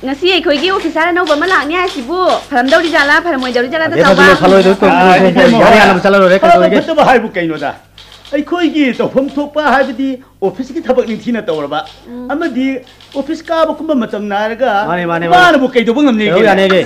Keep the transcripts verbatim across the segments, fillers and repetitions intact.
ngasi ꯑꯩꯈꯣꯏꯒꯤ officer ꯑꯅꯧꯕ ꯑꯃ ꯂꯥꯛꯅꯤ ꯍꯥꯏꯁꯤꯕꯨ ꯐꯔꯝꯗꯧꯔꯤꯖꯥꯠꯂꯥ ꯐꯔꯝꯃꯣꯏꯗꯧꯔꯤꯖꯥꯠꯂꯥ ꯇꯥꯆꯧꯕ ꯐꯔꯣꯏꯗꯧ ꯌꯥꯔꯦ ꯌꯥꯝ ꯆꯠꯂꯔꯣꯏ ꯀꯩꯗꯧꯔꯤꯒꯦ ꯐꯠꯇꯕ ꯍꯥꯏꯕꯨ ꯀꯩꯅꯣꯗ ꯑꯩꯈꯣꯏꯒꯤ ꯇꯧꯐꯝ ꯊꯣꯛꯄ ꯍꯥꯏꯕꯗꯤ ꯑꯣꯐꯤꯁꯀꯤ ꯊꯕꯛ ꯅꯤꯡꯊꯤꯅ ꯇꯧꯔꯕ ꯑꯃꯗꯤ ꯑꯣꯐꯤꯁ ꯀꯥꯕ ꯀꯨꯝꯕ ꯃꯇꯝ ꯅꯥꯏꯔꯒ ꯃꯥꯅꯕꯨ ꯀꯩꯗꯧꯕ ꯉꯝꯅꯤꯒꯦ ꯌꯥꯅꯤꯒꯦ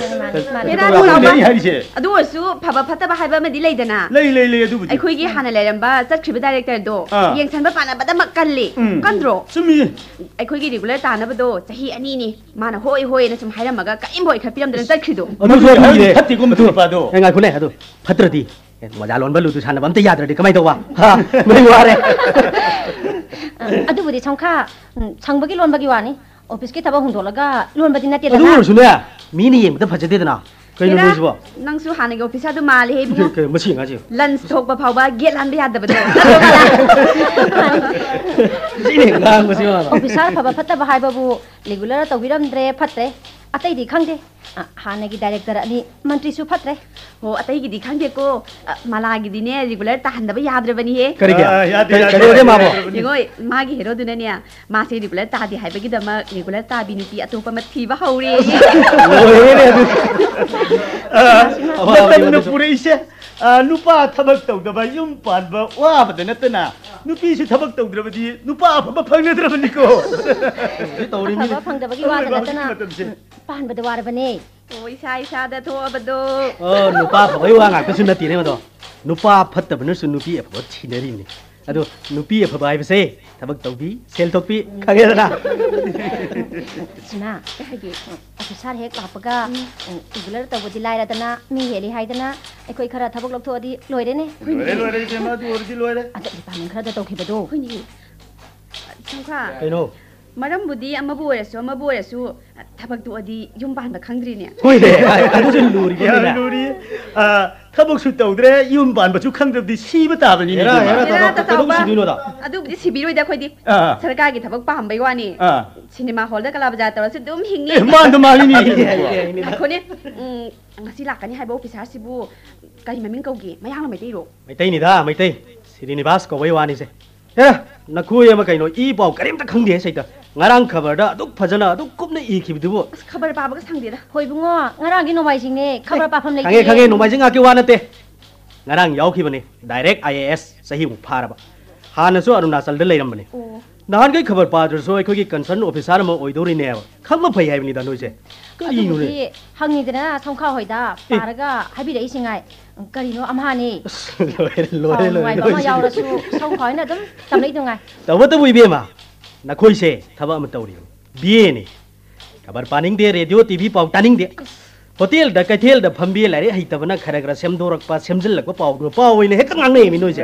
ꯑꯗꯨ ꯑꯣꯏꯔꯁꯨ ꯐꯕ ꯐꯠꯇꯕ ꯍꯥꯏꯕ ꯑꯃꯗꯤ ꯂꯩꯗꯅ ꯂꯩ ꯂꯩ ꯂꯩ ꯑꯗꯨꯕꯨꯗꯤ ꯑꯩꯈꯣꯏꯒꯤ ꯍꯥꯟꯅ ꯂꯩꯔꯝꯕ ꯆꯠꯈ꯭ꯔꯤꯕ ꯗꯥꯏꯔꯦꯛꯇꯔꯗꯣ ꯌꯦꯡꯁꯟꯕ ꯄꯥꯅꯕꯗꯃꯛ ꯀꯜꯂꯤ ꯀꯟꯗ꯭ꯔꯣ ꯆꯨꯝꯃꯤ ꯑꯩꯈꯣꯏꯒꯤ ꯔꯤꯒꯨꯂꯔ ꯇꯥꯅꯕꯗꯣ ꯆꯍꯤ ꯑꯅꯤꯅꯤ ꯃꯥꯅ ꯍꯣꯏ ꯍꯣꯏꯅ ꯁꯨꯝ ꯍꯥꯏꯔꯝꯃꯒ ꯀꯔꯤꯝꯐꯥꯎ ꯏꯈꯠꯄꯤꯔꯝꯗꯅ ꯆꯠꯈ꯭ꯔꯤꯗꯣ ꯐꯠꯇꯦꯀꯣ ꯃꯗꯨ ꯅꯨꯄꯥꯗꯣ ꯉꯥꯏꯈꯣꯅꯦ ꯑꯗꯨ ꯐꯠꯇ꯭ꯔꯗꯤ ꯃꯖꯥ ꯂꯣꯟꯕ ꯂꯨꯗꯨ ꯁꯥꯟꯅꯕ ꯑꯝꯇ ꯌꯥꯗ꯭ꯔꯗꯤ ꯀꯃꯥꯏ ꯇꯧꯕ ꯃꯩ ꯋꯥꯔꯦ ꯑꯗꯨꯕꯨꯗꯤ ꯁꯪꯈꯥ ꯁꯪꯕꯒꯤ ꯂꯣꯟꯕꯒꯤ ꯋꯥꯅꯤ ꯑꯣꯐꯤꯁꯀꯤ ꯊꯕꯛ ꯍꯨꯟꯗꯣꯛꯂꯒ ꯂꯣꯟꯕꯗꯤ ꯅꯠꯇꯦꯗꯅ ꯑꯗꯨ ꯑꯣꯏꯔꯁꯨꯅꯦ ꯃꯤꯅ ꯌꯦꯡꯕꯗ ꯐꯖꯗꯦꯗꯅ ꯀꯩꯅꯣ ꯅꯣꯏꯁꯤꯕꯣ ꯅꯪꯁꯨ ꯍꯥꯟꯅꯒꯤ ꯑꯣꯐꯤꯁꯥꯔꯗꯨ ꯃꯥꯜꯂꯦ ꯍꯦ ꯏꯕꯨꯡꯉꯣ ꯃꯁꯤ ꯉꯥꯁꯤ ꯂꯟꯁ ꯊꯣꯛꯄ ꯐꯥꯎꯕ ꯒꯦꯠ ꯂꯥꯟꯕ ꯌꯥꯗꯕꯗꯣ ꯑꯣꯐꯤꯁꯥꯔ ꯐꯕ ꯐꯠꯇꯕ ꯍꯥꯏꯕꯕꯨ ꯔꯤꯒꯨꯂꯔ ꯇꯧꯕꯤꯔꯝꯗ꯭ꯔꯦ ꯐꯠꯇ꯭ꯔꯦ ꯑꯇꯩꯗꯤ ꯈꯪꯗꯦ ꯍꯥꯟꯅꯒꯤ ꯗꯥꯏꯔꯦꯛꯇꯔ ꯑꯅꯤ ꯃꯟꯇ꯭ꯔꯤꯁꯨ ꯐꯠꯇ꯭ꯔꯦ ꯍꯣ ꯑꯇꯩꯒꯤꯗꯤ ꯈꯪꯗꯦꯀꯣ ꯃꯂꯥꯒꯤꯗꯤꯅꯦ ꯔꯤꯒꯨꯂꯔ ꯇꯥꯍꯟꯗꯕ ꯌꯥꯗ꯭ꯔꯕꯅꯤꯍꯦ ꯀꯔꯤꯒꯤ ꯀꯔꯤꯒꯤ ꯃꯥꯕꯣ ꯌꯦꯡꯉꯣꯏ ꯃꯥꯒꯤ ꯍꯦꯔꯣꯗꯨꯅꯅꯦ ꯃꯥꯁꯦ ꯔꯤꯒꯨꯂꯔ ꯇꯥꯗꯦ ꯍꯥꯏꯕꯒꯤꯗꯃꯛ ꯔꯤꯒꯨꯂꯔ ꯇꯥꯕꯤ ꯅꯨꯄꯤ ꯑꯇꯣꯞꯄ ꯑꯃ ꯊꯤꯕ ꯍꯧꯔꯦ ꯃꯇꯝꯅ ꯄꯨꯔꯛꯏꯁꯦ ꯅꯨꯄꯥ ꯊꯕꯛ ꯇꯧꯗꯕ ꯌꯨꯝ ꯄꯥꯟꯕ ꯋꯥꯕꯗ ꯅꯠꯇꯅ ꯅꯨꯄꯤꯁꯨ ꯊꯕꯛ ꯇꯧꯗ꯭ꯔꯕꯗꯤ ꯅꯨꯄꯥ ꯑꯐꯕ ꯐꯪꯅꯗ꯭ꯔꯕꯅꯤꯀꯣ ꯑꯐꯕ ꯐꯪꯗꯕꯒꯤ ꯋꯥꯗ ꯅꯠꯇꯅ ꯄꯥꯟꯕꯗ ꯋꯥꯔꯕꯅꯦ ꯑꯣ ꯏꯁꯥ ꯏꯁꯥꯗ ꯊꯣꯛꯑꯕꯗꯣ ꯑꯣ ꯅꯨꯄꯥ ꯑꯐꯕꯒꯤ ꯋꯥ ꯉꯥꯛꯇꯁꯨ ꯅꯠꯇꯦꯅꯦ ꯃꯗꯣ ꯅꯨꯄꯥ ꯐꯠꯇꯕꯅꯁꯨ ꯅꯨꯄꯤ ꯑꯐꯕ ꯊꯤꯅꯔꯤꯕꯅꯤ ꯑꯗꯣ ꯅꯨꯄꯤ ꯑꯐꯕ ꯍꯥꯏꯕꯁꯦ ꯊꯕꯛ ꯇꯧꯕꯤ ꯁꯦꯜ ꯊꯣꯛꯄꯤ ꯈꯪꯉꯦꯗꯅ ꯁꯤꯃꯥ ꯑꯣꯐꯤꯁꯥꯔ ꯍꯦꯛ ꯂꯥꯛꯄꯒ ꯔꯤꯒꯨꯂꯔ ꯇꯧꯕꯗꯤ ꯂꯥꯏꯔꯗꯅ ꯃꯤ ꯍꯦꯜꯂꯤ ꯍꯥꯏꯗꯅ ꯑꯩꯈꯣꯏ ꯈꯔ ꯊꯕꯛ ꯂꯧꯊꯣꯛꯑꯗꯤ ꯂꯣꯏꯔꯦꯅꯦ ꯂꯣꯏꯔꯦ ꯂꯣꯏꯔꯦ ꯏꯕꯦꯝꯃ ꯑꯗꯨ ꯑꯣꯏꯔꯗꯤ ꯂꯣꯏꯔꯦ ꯑꯗ ꯗꯤꯄꯥꯔꯠꯃꯦꯟ ꯈꯔꯗ ꯇꯧꯈꯤꯕꯗꯣ ꯑꯩꯈꯣꯏꯅꯤ ꯁꯪꯈꯥ ꯀꯩꯅꯣ ꯃꯔꯝꯕꯨꯗꯤ ꯑꯃꯕꯨ ꯑꯣꯏꯔꯁꯨ ꯑꯃꯕꯨ ꯑꯣꯏꯔꯁꯨ ꯊꯕꯛ ꯇꯣꯛꯑꯗꯤ ꯌꯨꯝ ꯄꯥꯟꯕ ꯈꯪꯗ꯭ꯔꯤꯅꯦ ꯍꯣꯏꯅꯦ ꯑꯗꯨꯁꯨ ꯂꯨꯔꯤꯅꯦ ꯂꯨꯔꯤ ꯊꯕꯛꯁꯨ ꯇꯧꯗ꯭ꯔꯦ ꯌꯨꯝ ꯄꯥꯟꯕꯁꯨ ꯈꯪꯗ꯭ꯔꯕꯗꯤ ꯁꯤꯕ ꯇꯥꯕꯅꯤꯅꯦ ꯀꯩꯗꯧ ꯁꯤꯗꯣꯏꯅꯣꯗ ꯑꯗꯨꯕꯨꯗꯤ ꯁꯤꯕꯤꯔꯣꯏꯗ ꯑꯩꯈꯣꯏꯗꯤ ꯁꯔꯀꯥꯔꯒꯤ ꯊꯕꯛ ꯄꯥꯝꯕꯩ ꯋꯥꯅꯤ ꯁꯤꯅꯦꯃꯥ ꯍꯣꯜꯗ ꯀꯂꯥ ꯕꯖꯥꯔ ꯇꯧꯔꯁꯨ ꯑꯗꯨꯝ ꯍꯤꯡꯅꯤ ꯃꯥꯟꯗ ꯃꯥꯜꯂꯤꯅꯤ ꯑꯩꯈꯣꯏꯅꯦ ꯉꯁꯤ ꯂꯥꯛꯀꯅꯤ ꯍꯥꯏꯕ ꯑꯣꯐꯤꯁꯥꯔꯁꯤꯕꯨ ꯀꯔꯤ ꯃꯃꯤꯡ ꯀꯧꯒꯦ ꯃꯌꯥꯡꯂ ꯃꯩꯇꯩꯔꯣ ꯃꯩꯇꯩꯅꯤꯗ ꯃꯩꯇꯩ ꯁꯤꯔꯤꯅꯤꯕꯥꯁ ꯀꯧꯕꯩ ꯋꯥꯅꯤꯁꯦ ꯑꯦ ꯅꯈꯣꯏ ꯑꯃ ꯀꯩꯅꯣ ꯏ ꯄꯥꯎ ꯀꯔꯤꯝꯇ ꯈꯪꯗꯦ ꯁꯩꯇ ꯉꯔꯥꯡ ꯈꯕꯔꯗ ꯑꯗꯨꯛ ꯐꯖꯅ ꯑꯗꯨꯛ ꯀꯨꯞꯅ ꯏꯈꯤꯕꯗꯨꯕꯨ ꯑꯁ ꯈꯕꯔ ꯄꯥꯕꯒ ꯁꯪꯗꯦꯗ ꯍꯣꯏ ꯕꯨꯡꯉꯣ ꯉꯔꯥꯡꯒꯤ ꯅꯣꯡꯃꯥꯏꯖꯤꯡꯅꯦ ꯈꯕꯔ ꯄꯥꯐꯝ ꯂꯩꯇꯦ ꯈꯪꯉꯦ ꯈꯪꯉꯦ ꯅꯣꯡꯃꯥꯏꯖꯤꯡ ꯉꯥꯛꯀꯤ ꯋꯥ ꯅꯠꯇꯦ ꯉꯔꯥꯡ ꯌꯥꯎꯈꯤꯕꯅꯦ ꯗꯥꯏꯔꯦꯛ ꯑꯥꯏ ꯑꯦ ꯑꯦꯁ ꯆꯍꯤꯃꯨꯛ ꯐꯥꯔꯕ ꯍꯥꯟꯅꯁꯨ ꯑꯔꯨꯅꯥꯆꯜꯗ ꯂꯩꯔꯝꯕꯅꯦ ꯅꯍꯥꯟꯈꯩ ꯈꯕꯔ ꯄꯥꯗ꯭ꯔꯁꯨ ꯑꯩꯈꯣꯏꯒꯤ ꯀꯟꯁꯔꯟ ꯑꯣꯐꯤꯁꯥꯔ ꯑꯃ ꯑꯣꯏꯗꯧꯔꯤꯅꯦꯕ ꯈꯪꯕ ꯐꯩ ꯍꯥꯏꯕꯅꯤꯗ ꯅꯣꯏꯁꯦ ꯀꯔꯤꯅꯣꯅꯦ ꯍꯪꯉꯤꯗꯅ ꯁꯪꯈꯥ ꯍꯣꯏꯗ ꯄꯥꯔꯒ ꯍꯥꯏꯕꯤꯔꯛꯏꯁꯤꯉꯥꯏ ꯀꯔꯤꯅꯣ ꯑꯝꯍꯥꯅꯤ ꯂꯣꯏꯔꯦ ꯂꯣꯏꯔꯦ ꯂꯣꯏꯔꯦ ꯑꯃ ꯌꯥꯎꯔꯁꯨ ꯁꯪꯈꯥ ꯍꯣꯏꯅ ꯑꯗꯨꯝ ꯇꯝꯂꯛꯏꯗꯨꯉꯥꯏ ꯇꯧꯕꯇꯕꯨ ꯏꯕꯦꯝꯃ ꯅꯈꯣꯏꯁꯦ ꯊꯕꯛ ꯑꯃ ꯇꯧꯔꯤꯕꯅꯤ ꯕꯤ ꯑꯦꯅꯤ ꯈꯕꯔ ꯄꯥꯅꯤꯡꯗꯦ ꯔꯦꯗꯤꯑꯣ ꯇꯤꯚꯤ ꯄꯥꯎ ꯇꯥꯅꯤꯡꯗꯦ ꯍꯣꯇꯦꯜꯗ ꯀꯩꯊꯦꯜꯗ ꯐꯝꯕꯤ ꯂꯥꯏꯔꯤꯛ ꯍꯩꯇꯕꯅ ꯈꯔ ꯈꯔ ꯁꯦꯝꯗꯣꯔꯛꯄ ꯁꯦꯝꯖꯤꯜꯂꯛꯄ ꯄꯥꯎꯗꯨ ꯄꯥꯎ ꯑꯣꯏꯅ ꯍꯦꯛꯇ ꯉꯥꯡꯅꯩꯃꯤ ꯅꯣꯏꯁꯦ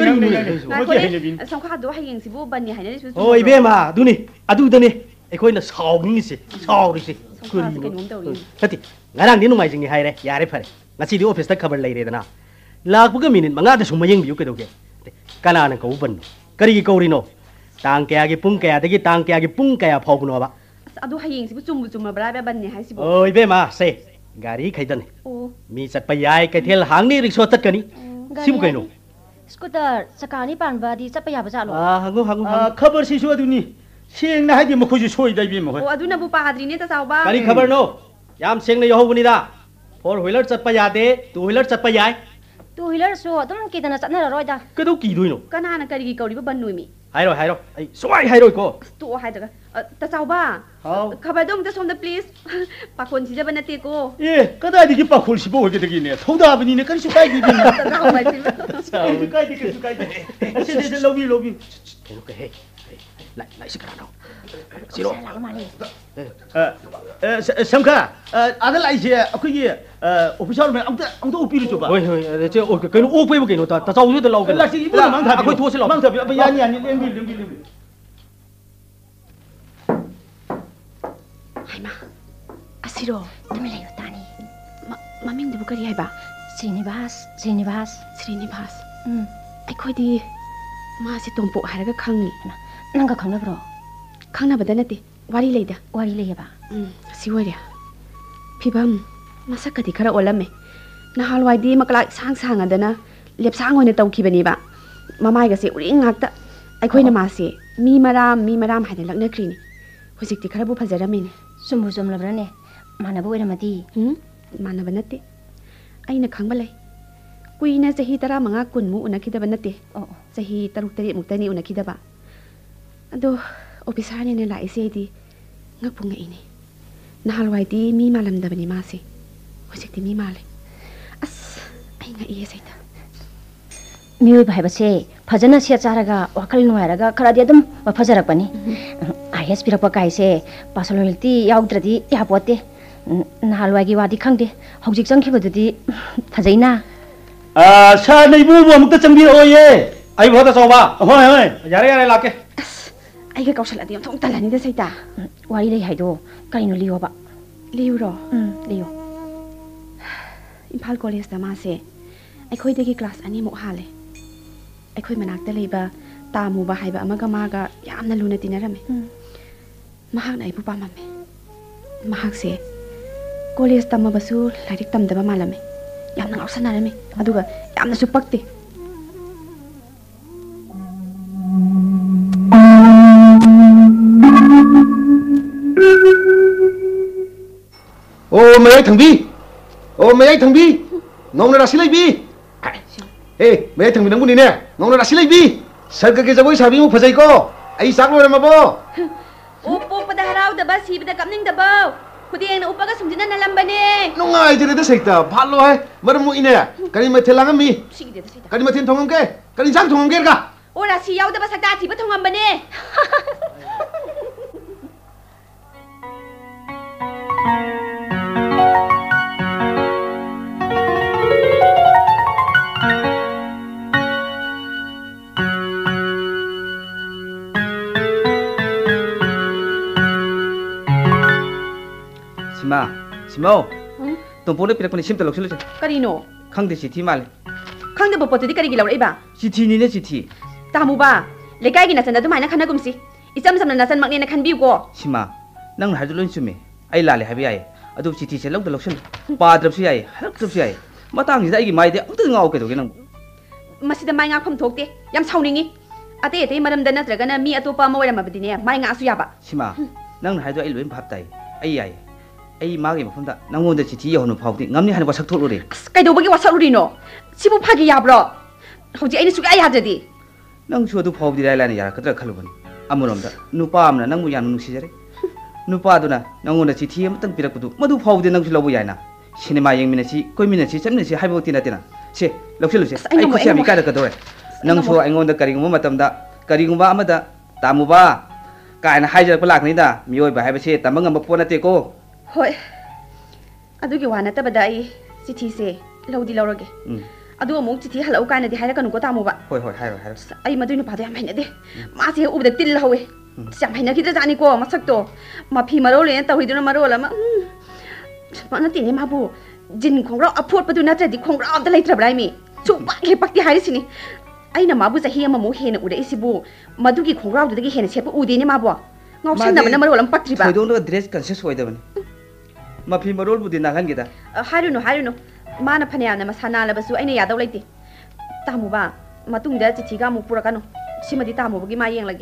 ꯁꯪꯈꯥꯗꯣ ꯍꯌꯦꯡꯁꯤꯕꯨ ꯕꯟꯅꯤ ꯍꯥꯏꯅꯔꯤꯁꯨ ꯑꯣ ꯏꯕꯦꯝꯃ ꯑꯗꯨꯅꯤ ꯑꯗꯨꯗꯅꯤ ꯑꯩꯈꯣꯏꯅ ꯁꯥꯎꯅꯤꯡꯉꯤꯁꯦ ꯁꯥꯎꯔꯤꯁꯦ ꯅꯠꯇꯦ ꯉꯔꯥꯡꯗꯤ ꯅꯣꯡꯃꯥꯏꯖꯤꯡꯅꯤ ꯍꯥꯏꯔꯦ ꯌꯥꯔꯦ ꯐꯔꯦ ꯉꯁꯤꯗꯤ ꯑꯣꯐꯤꯁꯇ ꯈꯕꯔ ꯂꯩꯔꯦꯗꯅ ꯂꯥꯛꯄꯒ ꯃꯤꯅꯤꯠ ꯃꯉꯥꯗꯁꯨ ꯃꯌꯦꯡꯕꯤꯌꯨ ꯀꯩꯗꯧꯒꯦ ꯀꯅꯥꯅ ꯀꯧꯕ ꯕꯟꯅꯣ ꯀꯔꯤꯒꯤ ꯀꯧꯔꯤꯅꯣ ꯇꯥꯡ ꯀꯌꯥꯒꯤ ꯄꯨꯡ ꯀꯌꯥꯗꯒꯤ ꯇꯥꯡ ꯀꯌꯥꯒꯤ ꯄꯨꯡ ꯀꯌꯥ ꯐꯥꯎꯕꯅꯣꯕ ꯑꯗꯨ ꯍꯌꯦꯡꯁꯤꯕꯨ ꯆꯨꯝꯕꯨ ꯆꯨꯝꯃꯕ꯭ꯔꯥ ꯕꯟꯅꯤ ꯍꯥꯏꯁꯤꯕꯨ ꯑꯣ ꯏꯕꯦꯝꯃ ꯁꯦ ꯒꯥꯔꯤ ꯈꯩꯗꯅꯤ ꯃꯤ ꯆꯠꯄ ꯌꯥꯏ ꯀꯩꯊꯦꯜ ꯍꯥꯡꯅꯤ ꯔꯤꯛꯁꯣ ꯆꯠꯀꯅꯤ ꯁꯤꯕꯨ ꯀꯩꯅꯣ ꯁ꯭ꯀꯨꯇꯔ ꯆꯀꯥ ꯑꯅꯤ ꯄꯥꯟꯕꯗꯤ ꯆꯠꯄ ꯌꯥꯕ ꯖꯥꯠꯂꯣ ꯍꯪꯉꯨ ꯍꯪꯉꯨ ꯈꯕꯔꯁꯤꯁꯨ ꯑꯗꯨꯅꯤ ꯁꯦꯡꯅ ꯍꯥꯏꯗꯤ ꯃꯈꯣꯏꯁꯨ ꯁꯣꯏꯗ ꯏꯕꯦꯝꯃ ꯍꯣꯏ ꯑꯣ ꯑꯗꯨꯅꯕꯨ ꯄꯥꯗ꯭ꯔꯤꯅꯦ ꯇꯥꯆꯧꯕ ꯀꯔꯤ ꯈꯕꯔꯅꯣ ꯌꯥꯝ ꯁꯦꯡꯅ ꯌꯧꯍꯧꯕꯅꯤꯗ ꯐꯣꯔ ꯍ꯭ꯋꯤꯂꯔ ꯆꯠꯄ ꯌꯥꯗꯦ ꯇꯨ ꯍ꯭ꯋꯤꯂꯔ ꯆꯠꯄ ꯌꯥꯏ ꯇꯨ ꯍ꯭ꯋꯤꯂꯔꯁꯨ ꯑꯗꯨꯝ ꯀꯤꯗꯅ ꯆꯠꯅꯔꯔꯣꯏꯗ ꯀꯩꯗꯧ ꯀꯤꯗꯣꯏꯅꯣ ꯀꯅꯥꯅ ꯀꯔꯤꯒꯤ ꯀꯧꯔꯤꯕ ꯕꯟꯅꯣꯏꯃꯤ ꯍꯥꯏꯔꯣ ꯍꯥꯏꯔꯣ ꯑꯩ ꯁꯨꯡꯍꯥꯏ ꯍꯥꯏꯔꯣꯏꯀꯣ ꯇꯣꯛꯑꯣ ꯍꯥꯏꯗ꯭ꯔꯒ ꯇꯥꯆꯧꯕ ꯈꯕꯔꯗꯣ ꯑꯝꯇ ꯁꯣꯝꯗ ꯄ꯭ꯂꯤꯖ ꯄꯥꯈꯣꯟ ꯁꯤꯖꯕ ꯅꯠꯇꯦꯀꯣ ꯑꯦ ꯀꯗꯥꯏꯗꯒꯤ ꯄꯥꯈꯣꯟ ꯁꯤꯕ ꯑꯣꯏꯒꯗꯒꯦꯅꯦ ꯊꯧꯗꯥꯕꯅꯤꯅꯦ ꯀꯔꯤꯁꯨ ꯀꯥꯏꯗꯦ ꯀꯩꯁꯨ ꯀꯥꯏꯗꯦ ꯀꯩꯁꯨ ꯀꯥꯏꯗꯦ ꯑꯁꯤꯗꯤ ꯂꯧꯕꯤ ꯂꯧꯕꯤ ꯀꯩꯅꯣ ꯀꯩ ꯂꯥꯏ ꯂꯥꯏꯁꯤ ꯀꯅꯥꯅꯣ ꯁꯤꯔꯣ ꯁꯝꯈꯥ ꯑꯥꯗ ꯂꯥꯛꯏꯁꯦ ꯑꯩꯈꯣꯏꯒꯤ ꯑꯣꯐꯤꯁꯥꯔ ꯃꯌꯥꯝ ꯑꯝꯇ ꯑꯝꯇ ꯎꯞꯄꯤꯔꯨꯆꯣꯕ ꯍꯣꯏ ꯍꯣꯏ ꯀꯩꯅꯣ ꯑꯣꯛꯄꯩꯕꯨ ꯀꯩꯅꯣ ꯇꯥꯆꯧꯁꯨꯗ ꯂꯥꯎ ꯀꯩꯅꯣ ꯂꯥꯛꯁꯤ ꯏꯕꯨꯡ ꯃꯥꯡ ꯊꯥꯕꯤꯌꯨ ꯑꯩꯈꯣꯏ ꯊꯣꯛꯑꯁꯤ ꯂꯥꯎ ꯃꯥꯡ ꯊꯥꯕꯤꯌꯨ ꯌꯥꯅꯤ ꯌꯥꯅꯤ ꯂꯦꯡꯕꯤ ꯂꯦꯡꯕꯤ ꯂꯦꯡꯕꯤ ꯍꯩꯃꯥ ꯑꯁꯤꯔꯣ ꯇꯨꯃꯤꯟ ꯂꯩꯌꯨ ꯇꯥꯅꯤ ꯃꯃꯤꯡꯗꯨꯕꯨ ꯀꯔꯤ ꯍꯥꯏꯕ ꯁ꯭ꯔꯤꯅꯤꯕꯥꯁ ꯁ꯭ꯔꯤꯅꯤꯕꯥꯁ ꯁ꯭ꯔꯤꯅꯤꯕꯥꯁ ꯎꯝ ꯑꯩꯈꯣꯏꯗꯤ ꯃꯥꯁꯦ ꯇꯣꯝꯄꯣꯛ ꯍꯥꯏꯔꯒ ꯈꯪꯉꯤ ꯅꯪꯒ ꯈꯪꯅꯕ꯭ꯔꯣ ꯈꯪꯅꯕꯗ ꯅꯠꯇꯦ ꯋꯥꯔꯤ ꯂꯩꯗ ꯋꯥꯔꯤ ꯂꯩꯌꯦꯕ ꯎꯝ ꯑꯁꯤ ꯑꯣꯏꯔꯦ ꯐꯤꯕꯝ ꯃꯁꯛꯀꯗꯤ ꯈꯔ ꯑꯣꯜꯂꯝꯃꯦ ꯅꯍꯥꯟꯋꯥꯏꯗꯤ ꯃꯀ꯭ꯂꯥꯛ ꯏꯁꯥꯡ ꯁꯥꯡꯉꯗꯅ ꯂꯦꯞꯁꯥꯡ ꯑꯣꯏꯅ ꯇꯧꯈꯤꯕꯅꯦꯕ ꯃꯃꯥꯏꯒꯁꯦ ꯎꯔꯤꯡ ꯉꯥꯛꯇ ꯑꯩꯈꯣꯏꯅ ꯃꯥꯁꯦ ꯃꯤ ꯃꯔꯥꯝ ꯃꯤ ꯃꯔꯥꯝ ꯍꯥꯏꯅ ꯂꯛꯅꯈ꯭ꯔꯤꯅꯤ ꯍꯧꯖꯤꯛꯇꯤ ꯈꯔꯕꯨ ꯐꯖꯔꯝꯃꯤꯅꯦ ꯁꯨꯝꯕꯨ ꯆꯨꯝꯂꯕ꯭ꯔꯅꯦ ꯃꯥꯟꯅꯕ ꯑꯣꯏꯔꯝꯃꯗꯤ ꯎꯝ ꯃꯥꯟꯅꯕ ꯅꯠꯇꯦ ꯑꯩꯅ ꯈꯪꯕ ꯂꯩ ꯀꯨꯏꯅ ꯆꯍꯤ ꯇꯔꯥꯃꯉꯥ ꯀꯨꯟꯃꯨꯛ ꯎꯅꯈꯤꯗꯕ ꯅꯠꯇꯦ ꯑꯣ ꯆꯍꯤ ꯇꯔꯨꯛ ꯇꯔꯦꯠꯃꯨꯛꯇꯅꯤ ꯎꯅꯈꯤꯗꯕ ꯑꯗꯣ ꯑꯣꯐꯤꯁꯥꯔꯅꯦꯅ ꯂꯥꯛꯏꯁꯦ ꯑꯩꯗꯤ ꯉꯛꯄꯨ ꯉꯛꯏꯅꯦ ꯅꯍꯥꯟꯋꯥꯏꯗꯤ ꯃꯤ ꯃꯥꯜꯂꯝꯗꯕꯅꯤ ꯃꯥꯁꯦ ꯍꯧꯖꯤꯛꯇꯤ ꯃꯤ ꯃꯥꯜꯂꯦ ꯑꯁ ꯑꯩ ꯉꯛꯏꯌꯦ ꯁꯩꯇ 미오이바 해봤세 파전은 시야 짜라가 와칼 누아라가 그라디 좀 와파자락바니 아이에스 비락바 가이세 바솔로일티 야우드라디 야보때 나할와기 와디 캉데 혹직 정키버드디 타자이나 아 샤네 부부 아무것도 정비로예 아이 뭐다 저봐 호이 호이 야래 야래 락게 아이가 가우살라디 엄청 달라니데 서이다 와리 레이 하이도 까이노 리오바 리우로 음 리오 임팔 콜레스다 마세 ꯑꯩꯈꯣꯏꯗꯒꯤ ꯀ꯭ꯂꯥꯁ ꯑꯅꯤꯃꯨꯛ ꯍꯥꯜꯂꯦ ꯑꯩꯈꯣꯏ ꯃꯅꯥꯛꯇ ꯂꯩꯕ ꯇꯥꯃꯨꯕ ꯍꯥꯏꯕ ꯑꯃꯒ ꯃꯥꯒ ꯌꯥꯝꯅ ꯂꯨꯅ ꯇꯤꯟꯅꯔꯝꯃꯦ ꯃꯍꯥꯛꯅ ꯑꯩꯕꯨ ꯄꯥꯝꯃꯝꯃꯦ ꯃꯍꯥꯛꯁꯦ ꯀꯣꯂꯦꯖ ꯇꯝꯃꯕꯁꯨ ꯂꯥꯏꯔꯤꯛ ꯇꯝꯗꯕ ꯃꯥꯜꯂꯝꯃꯦ ꯌꯥꯝꯅ ꯉꯥꯎꯁꯟꯅꯔꯝꯃꯦ ꯑꯗꯨꯒ ꯌꯥꯝꯅꯁꯨ ꯄꯛꯇꯦ ô mày thằng bi ô mày thằng bi nông là xí lấy bi ê mày thằng bi nông nè nông là xí lấy bi sao cái cái giờ bữa sao bi một phải co ai sáng rồi mà bố ꯎꯞ ꯎꯞꯄꯗ ꯍꯔꯥꯎꯗꯕ ꯁꯤꯕꯗ ꯀꯞꯅꯤꯡꯗꯕ ꯈꯨꯗꯦꯡꯅ ꯎꯞꯄꯒ ꯁꯨꯝꯖꯤꯟꯅ ꯅꯂꯝꯕꯅꯦ nông ai thì đấy sạch ta phát lo hay mà đâm mũi nè cái gì mà thiên lang mi ꯁꯤꯒꯤꯗꯦꯗ ꯁꯩꯇ cái gì mà thiên thong cái cái gì sáng thong cái cả ꯑꯣ ꯔꯥꯁꯤ ꯌꯥꯎꯗꯕ ꯁꯛꯇꯥ ꯊꯤꯕ ꯊꯣꯡꯉꯝꯕꯅꯦ Sima, Simo, tumpulo pinakuni sim talok sulu. ꯀꯔꯤꯅꯣ Kang de city mal. ꯈꯪꯗꯕ ꯄꯣꯠꯇꯨꯗꯤ ꯀꯔꯤꯒꯤ ꯂꯧꯔꯛꯏꯕ City ni ne city. ꯇꯥꯃꯨꯕ ꯂꯩꯀꯥꯏꯒꯤ ꯅꯆꯟ ꯑꯗꯨꯃꯥꯏꯅ ꯈꯟꯅꯒꯨꯝꯁꯤ ꯏꯆꯝ ꯆꯝꯅ ꯅꯆꯟꯃꯛꯅꯦꯅ ꯈꯟꯕꯤꯌꯨꯀꯣ Sima, nang hadu lon sumi. Ai lale habi ai. Adu city se lok talok sulu. Padrap si ai, halak trap si ai. Matang si ai gi mai de amta ngau ke do nang. ꯃꯁꯤꯗ ꯃꯥꯏ ꯉꯥꯛꯐꯝ ꯊꯣꯛꯇꯦ ꯌꯥꯝ ꯁꯥꯎꯅꯤꯡꯉꯤ ꯑꯇꯩ ꯑꯇꯩ ꯃꯔꯝꯗ ꯅꯠꯇ꯭ꯔꯒꯅ ꯃꯤ ꯑꯇꯣꯞꯄ ꯑꯃ ꯑꯣꯏꯔꯝꯃꯕꯗꯤꯅꯦ ꯃꯥꯏ ꯉꯥꯛꯑꯁꯨ ꯌꯥꯕ Sima, nang hadu ai loin bhap tai. Ai ai. Ai magi mafamda nangonda city yahonu phawdi ngamni hanu wasak tholure. ꯑꯁ ꯀꯩꯗꯧꯕꯒꯤ ꯋꯥꯁꯛꯂꯨꯔꯤꯅꯣ ꯁꯤꯕꯨ ꯐꯥꯒꯤ ꯌꯥꯕ꯭ꯔꯣ ꯍꯧꯖꯤꯛ ꯑꯩꯅ ꯁꯨꯛꯌꯥ ꯌꯥꯗ꯭ꯔꯗꯤ Nang su adu phawdi rai lani yara kadra khalubani. Amunomda nupa amna nangmu yan nusi jare. Nupa aduna nangonda city amtang pirakpudu madu phawdi nang su lobu yaina. Cinema yang minasi koi minasi chamni si haibo tina tina. Se lokse lokse ai kusi ami kada kadore. Nang su aingonda karinguma matamda karinguma amada tamuba kaina haijar pelak ni da mioi ba haiba se tamang amba pona te ko. ꯍꯣꯏ ꯑꯗꯨꯒꯤ ꯋꯥ ꯅꯠꯇꯕꯗ ꯑꯩ ꯆꯤꯊꯤꯁꯦ ꯂꯧꯗꯤ ꯂꯧꯔꯒꯦ ꯑꯗꯨ ꯑꯃꯨꯛ ꯆꯤꯊꯤ ꯍꯜꯂꯛꯎ ꯀꯥꯏꯅꯗꯤ ꯍꯥꯏꯔꯛꯀꯅꯨꯀꯣ ꯇꯥꯃꯨꯕ Hoi hoi hairo hairo. ꯑꯩ ꯃꯗꯨꯏ ꯅꯨꯄꯥꯗꯣ ꯌꯥꯝ ꯍꯩꯅꯗꯦ ꯃꯥꯁꯦ ꯍꯦꯛ ꯎꯕꯗ ꯇꯤꯜ ꯍꯧꯋꯦ ꯌꯥꯝ ꯍꯩꯅꯈꯤꯗ꯭ꯔꯖꯥꯠꯅꯤꯀꯣ ꯃꯁꯛꯇꯣ ꯃꯐꯤ ꯃꯔꯣꯜꯅꯦꯅ ꯇꯧꯔꯤꯗꯨꯅ ꯃꯔꯣꯜ ꯑꯃ ꯅꯠꯇꯦꯅꯦ ꯃꯥꯕꯨ ꯖꯤꯟ ꯈꯣꯡꯒ꯭ꯔꯥꯎ ꯑꯐꯣꯠꯄꯗꯨ ꯅꯠꯇ꯭ꯔꯗꯤ ꯈꯣꯡꯒ꯭ꯔꯥꯎ ꯑꯝꯇ ꯂꯩꯇ꯭ꯔꯕ꯭ꯔꯥ ꯍꯥꯏꯃꯤ ꯁꯨꯡꯄꯥꯛ ꯍꯦꯛ ꯄꯛꯇꯦ ꯍꯥꯏꯔꯤꯁꯤꯅꯤ ꯑꯩꯅ ꯃꯥꯕꯨ ꯆꯍꯤ ꯑꯃꯃꯨꯛ ꯍꯦꯟꯅ ꯎꯔꯛꯏꯁꯤꯕꯨ ꯃꯗꯨꯒꯤ ꯈꯣꯡꯒ꯭ꯔꯥꯎꯗꯨꯗꯒꯤ ꯍꯦꯟꯅ ꯁꯦꯠꯄ ꯎꯗꯦꯅꯦ ꯃꯥꯕꯨ ꯉꯥꯎꯁꯟꯅꯕꯅ ꯃꯔꯣꯜ ꯑꯃ ꯄꯛꯇ꯭ꯔꯤꯕ Soidong dress conscious oidabani. Mafi marol budi nagan gida. ꯍꯥꯏꯔꯨꯅꯨ ꯍꯥꯏꯔꯨꯅꯨ ꯃꯥꯅ ꯐꯅꯌꯥꯝꯅ ꯃꯁꯥ ꯅꯥꯜꯂꯕꯁꯨ ꯑꯩꯅ ꯌꯥꯗꯧ ꯂꯩꯇꯦ ꯇꯥꯃꯨꯕ ꯃꯇꯨꯡꯗ ꯆꯤꯊꯤꯒ ꯑꯃꯨꯛ ꯄꯨꯔꯛꯀꯅꯨ ꯁꯤꯃꯗꯤ ꯇꯥꯃꯨꯕꯒꯤ ꯃꯥ ꯌꯦꯡꯂꯒꯦ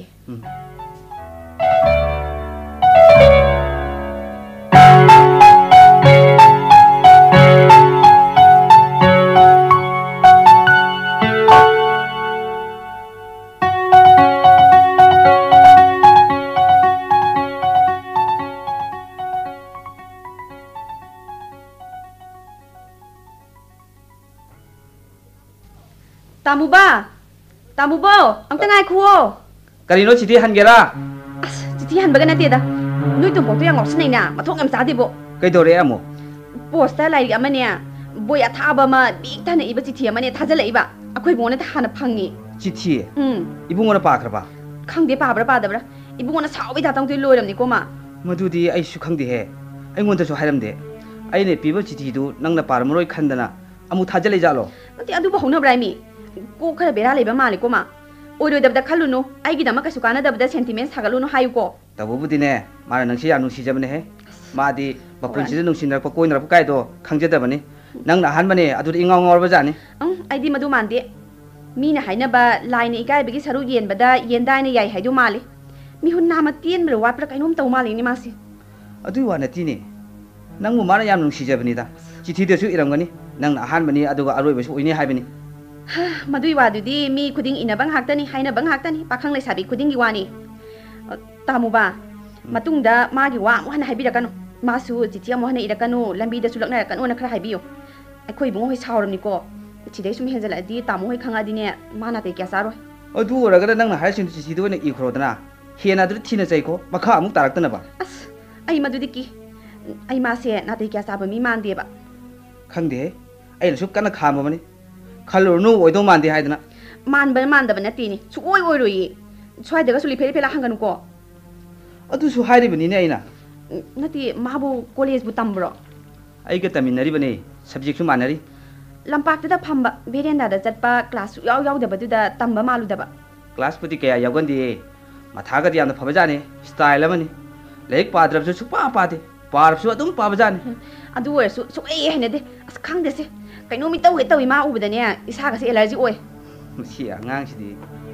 Tamuba, Tamubo, ang tangay ko. Karino city hangera. As, titihan baga natin da. Nuy tumpok to yung ngos na ina, matong am sa dibo. Kay dore amo. Posta lai ama niya. Boy at haba ma, bigta na iba titihan man niya tazala iba. Ako'y muna tahanap hangi. City. Hmm. Ibu ngona pakra ba. Kang di pa abra pa dabra. Ibu ngona sawi tatang tuy loyam ni ko ma. Madudi ay su khang di he. Ay ngonda su hairam de. Ay ne piba city du nang na par moroi khandana. Amu thajale jalo. Nanti adu ba hona brami. Ko khara bera leba mali ko ma. Odo dabda khalunu. Ay gidama ka sukana dabda sentiments hagalunu hayu ko. Tabu budi ne. Mara nang si anu si jabne he. Madi bapun si nung sinar pa koin rap kai do khangje da bani. Nang na han bani adu ingaw ngor ba jani. Ang ay di madu mandi. Mina haina ba line ikai bigi saru yen bada yen dai ne yai haidu mali. Mi hun nama tien mero wat pra kainom taw mali ni masi. अदुई वा नतीने नंगु माना याम नुंसिजबनिदा चिठीदसु इरमगनी नंग अहानबनी अदुगा अरोइबसु ओइने हाइबनी मदुई वादुदी मी खुदिंग इनबंग हाक्तनी हाइनबंग हाक्तनी पाखंग लेसाबी खुदिंगी वानी तामुबा मतुंगदा मागी वा मोहन हाइबिरकनु मासु चिठी मोहन इरकनु लंबीदा सुलकनारकनु न खरा हाइबियो अखोइ बुंगो होय सावरमनिको चिदै सुम हेंजलादि तामु होय खंगादिने माना ते क्या सारो अदु ओरगदा नंग हाइसिन चिठीदो ने इखरोदना हेना दु थिना चैको मखा अमुक तारक्तनबा अस आई मदुदी की आई मासे नाते क्या साबो मी मानदेबा खंगदे ऐलसु कना खामबनी खलुरनु ओइदो मानदे हाइदना मानबा मानदबा नतीनी सुओइ ओइरोई स्वाइदगा सुलि फेरि फेला हंगनुको अदुसु हाइरिबनिने आइना नती माबो कॉलेज बु तम्ब्रो आइगा तमिनरिबने सब्जेक्ट सु मानरी लंपाक्तदा फंबा बेरेंदादा चटपा क्लास याव यावदबदुदा तम्बा मालुदबा क्लास पुति कया यावगंदे मथागदि यामना फबजाने स्टाइल अमनी लेक पाद्रबसु सुपा पादे पारबसु अदुम पाबजाने अदु ओरसु सुए हेनेदे अस खंगदेसे कइनो मी तौगे तौई मा उबदने इसागसे एलर्जी ओय मुसी आंगांगसिदि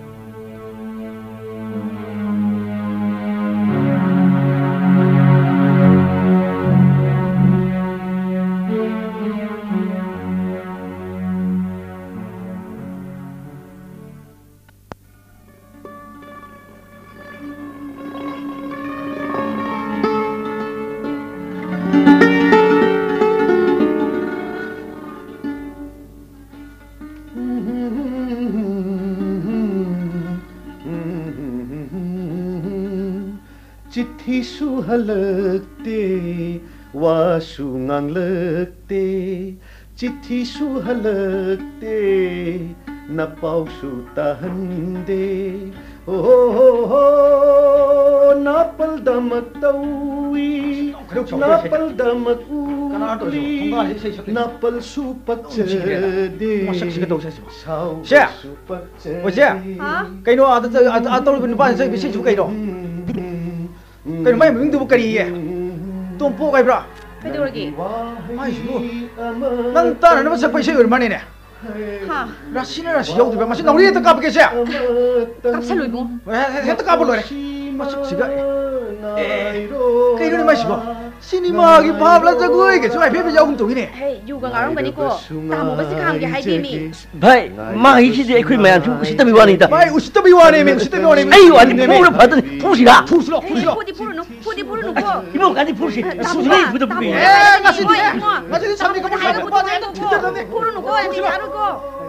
चिट्ठी सुहलकते वासु nganglekte चिट्ठी सुहलकते न पाउसु tahande ओ हो नापल दमक तौई नापल दमक उली नापल सुपक दे से ओसे कइनो आ आ तौल नुपा से बिसे छु कइनो कइनो मै मिंग दु करी ये तुम पो गाइब्रा कइदोरगी माइ सु नंग ताना न मसे पैसे ओर माने ने हा रासिना रासि यौदिबा मसे नौरी त काप केसे कापसलुइबो हे त काप लोरे मसे सिगा ए कइनो नि माइसिबो सिनेमा की भाबला जगोय के सोइ फेबे याउम तोगिने हे युगा गारंगबनिको तामो बसे खामगे हाइबिमी भाई मा हिसिदि एखुइ मयाम छु उसितबि वानी दा भाई उसितबि वानी मे उसितबि वानी आई वानी पुरो फदन फुसिगा फुसलो फुसलो फुदि फुरुनु फुदि फुरुनु को इमो गादि फुसि सुजि फुदि फुदि ए नसिदि नसिदि सामने को फुरुनु को अनि गारुको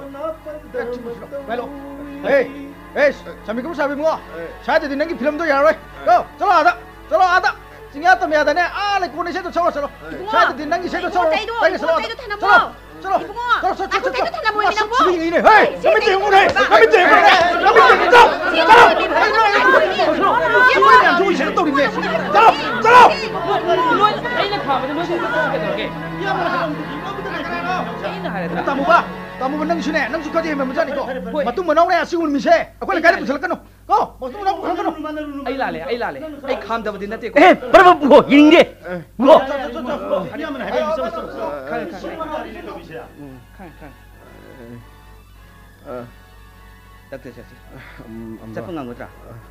हेलो ए ए सामने को साबि मो शायद दिन की फिल्म तो यार गो चलो आदा चलो आदा सिंगा तो मेदा ने आ ले कोने से तो चलो चलो शायद दिन की से तो चलो चलो चलो चलो चलो चलो चलो चलो चलो थाना मोइ बिना को सिंगी ने हे कमी ते मु ने कमी ते मु ने कमी ते चलो चलो जोई से तो ने चलो चलो लोई आइना खाबदे लोई से तो के तोगे तामुबा तामुबा नंग सुने नंग सुखदि हे मजानि को मतुम मनाव ने असिगुन मिसे अखोले गारि पुसलकनो को मतुम मनाव पुसलकनो आई लाले आई लाले आई खाम दबदि नते को ए परब गो यिंगे गो हरियामन हाइबे मिसो खान खान खान डॉक्टर चाची चपंगा गोत्रा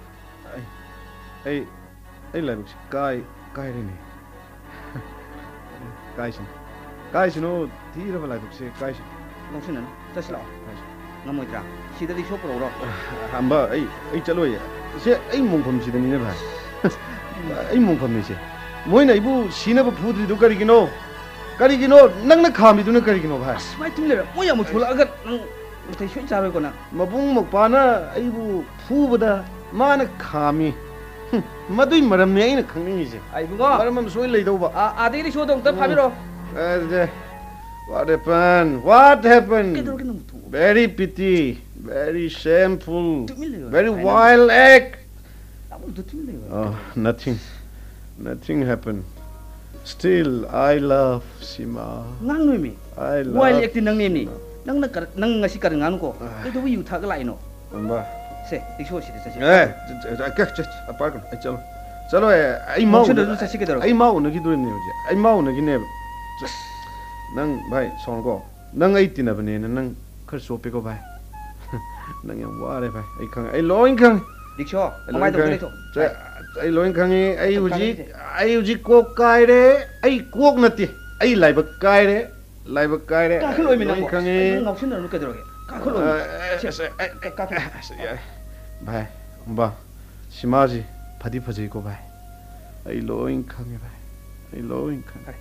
ai ai lai buk kai kai re ni kai sin kai sin no thira ba lai buk se kai sin nongsin nan chasla ngamoitra sida di shop ro ro hamba ai ai chalo ya se ai mong phom si da ni ne bhai ai mong phom ni se moi na ibu sina ba phudri du kari kino kari kino nang na khami du na kari kino bhai mai tum le mo ya mo thola agar nang thai shoi charoi ko na mabung mokpa na ai bu phu ba da ma na khami madui maram ne ai na khangni se ai bungo maram am soi lei dau ba a a de ri so dong ta phabiro what happened what happened very pity very shameful very wild act oh nothing nothing happened still I love Sima ngang noi mi I love wild act nang nem ni nang na nang ngasi kar ngan ko ke do yu tha ga lai no amba se ik so si de sa eh kak ch apar kon ai chalo chalo ai mau ai mau na ki do ne je ai mau na ki ne nang bhai song ko nang ai tin ba ne nang khar so pe ko bhai nang yang wa re bhai ai khang ai loin khang dik so mai do le to ai loin khangi ai uji ai uji kok kai re ai kok nati ai laiba kai re laiba kai re ka khuloi mi na khangi ngausin na nu ke doroge ka khuloi ka ka bhai ba simaji phadi phajai ko bhai ai loin khangi bhai ai loin khangi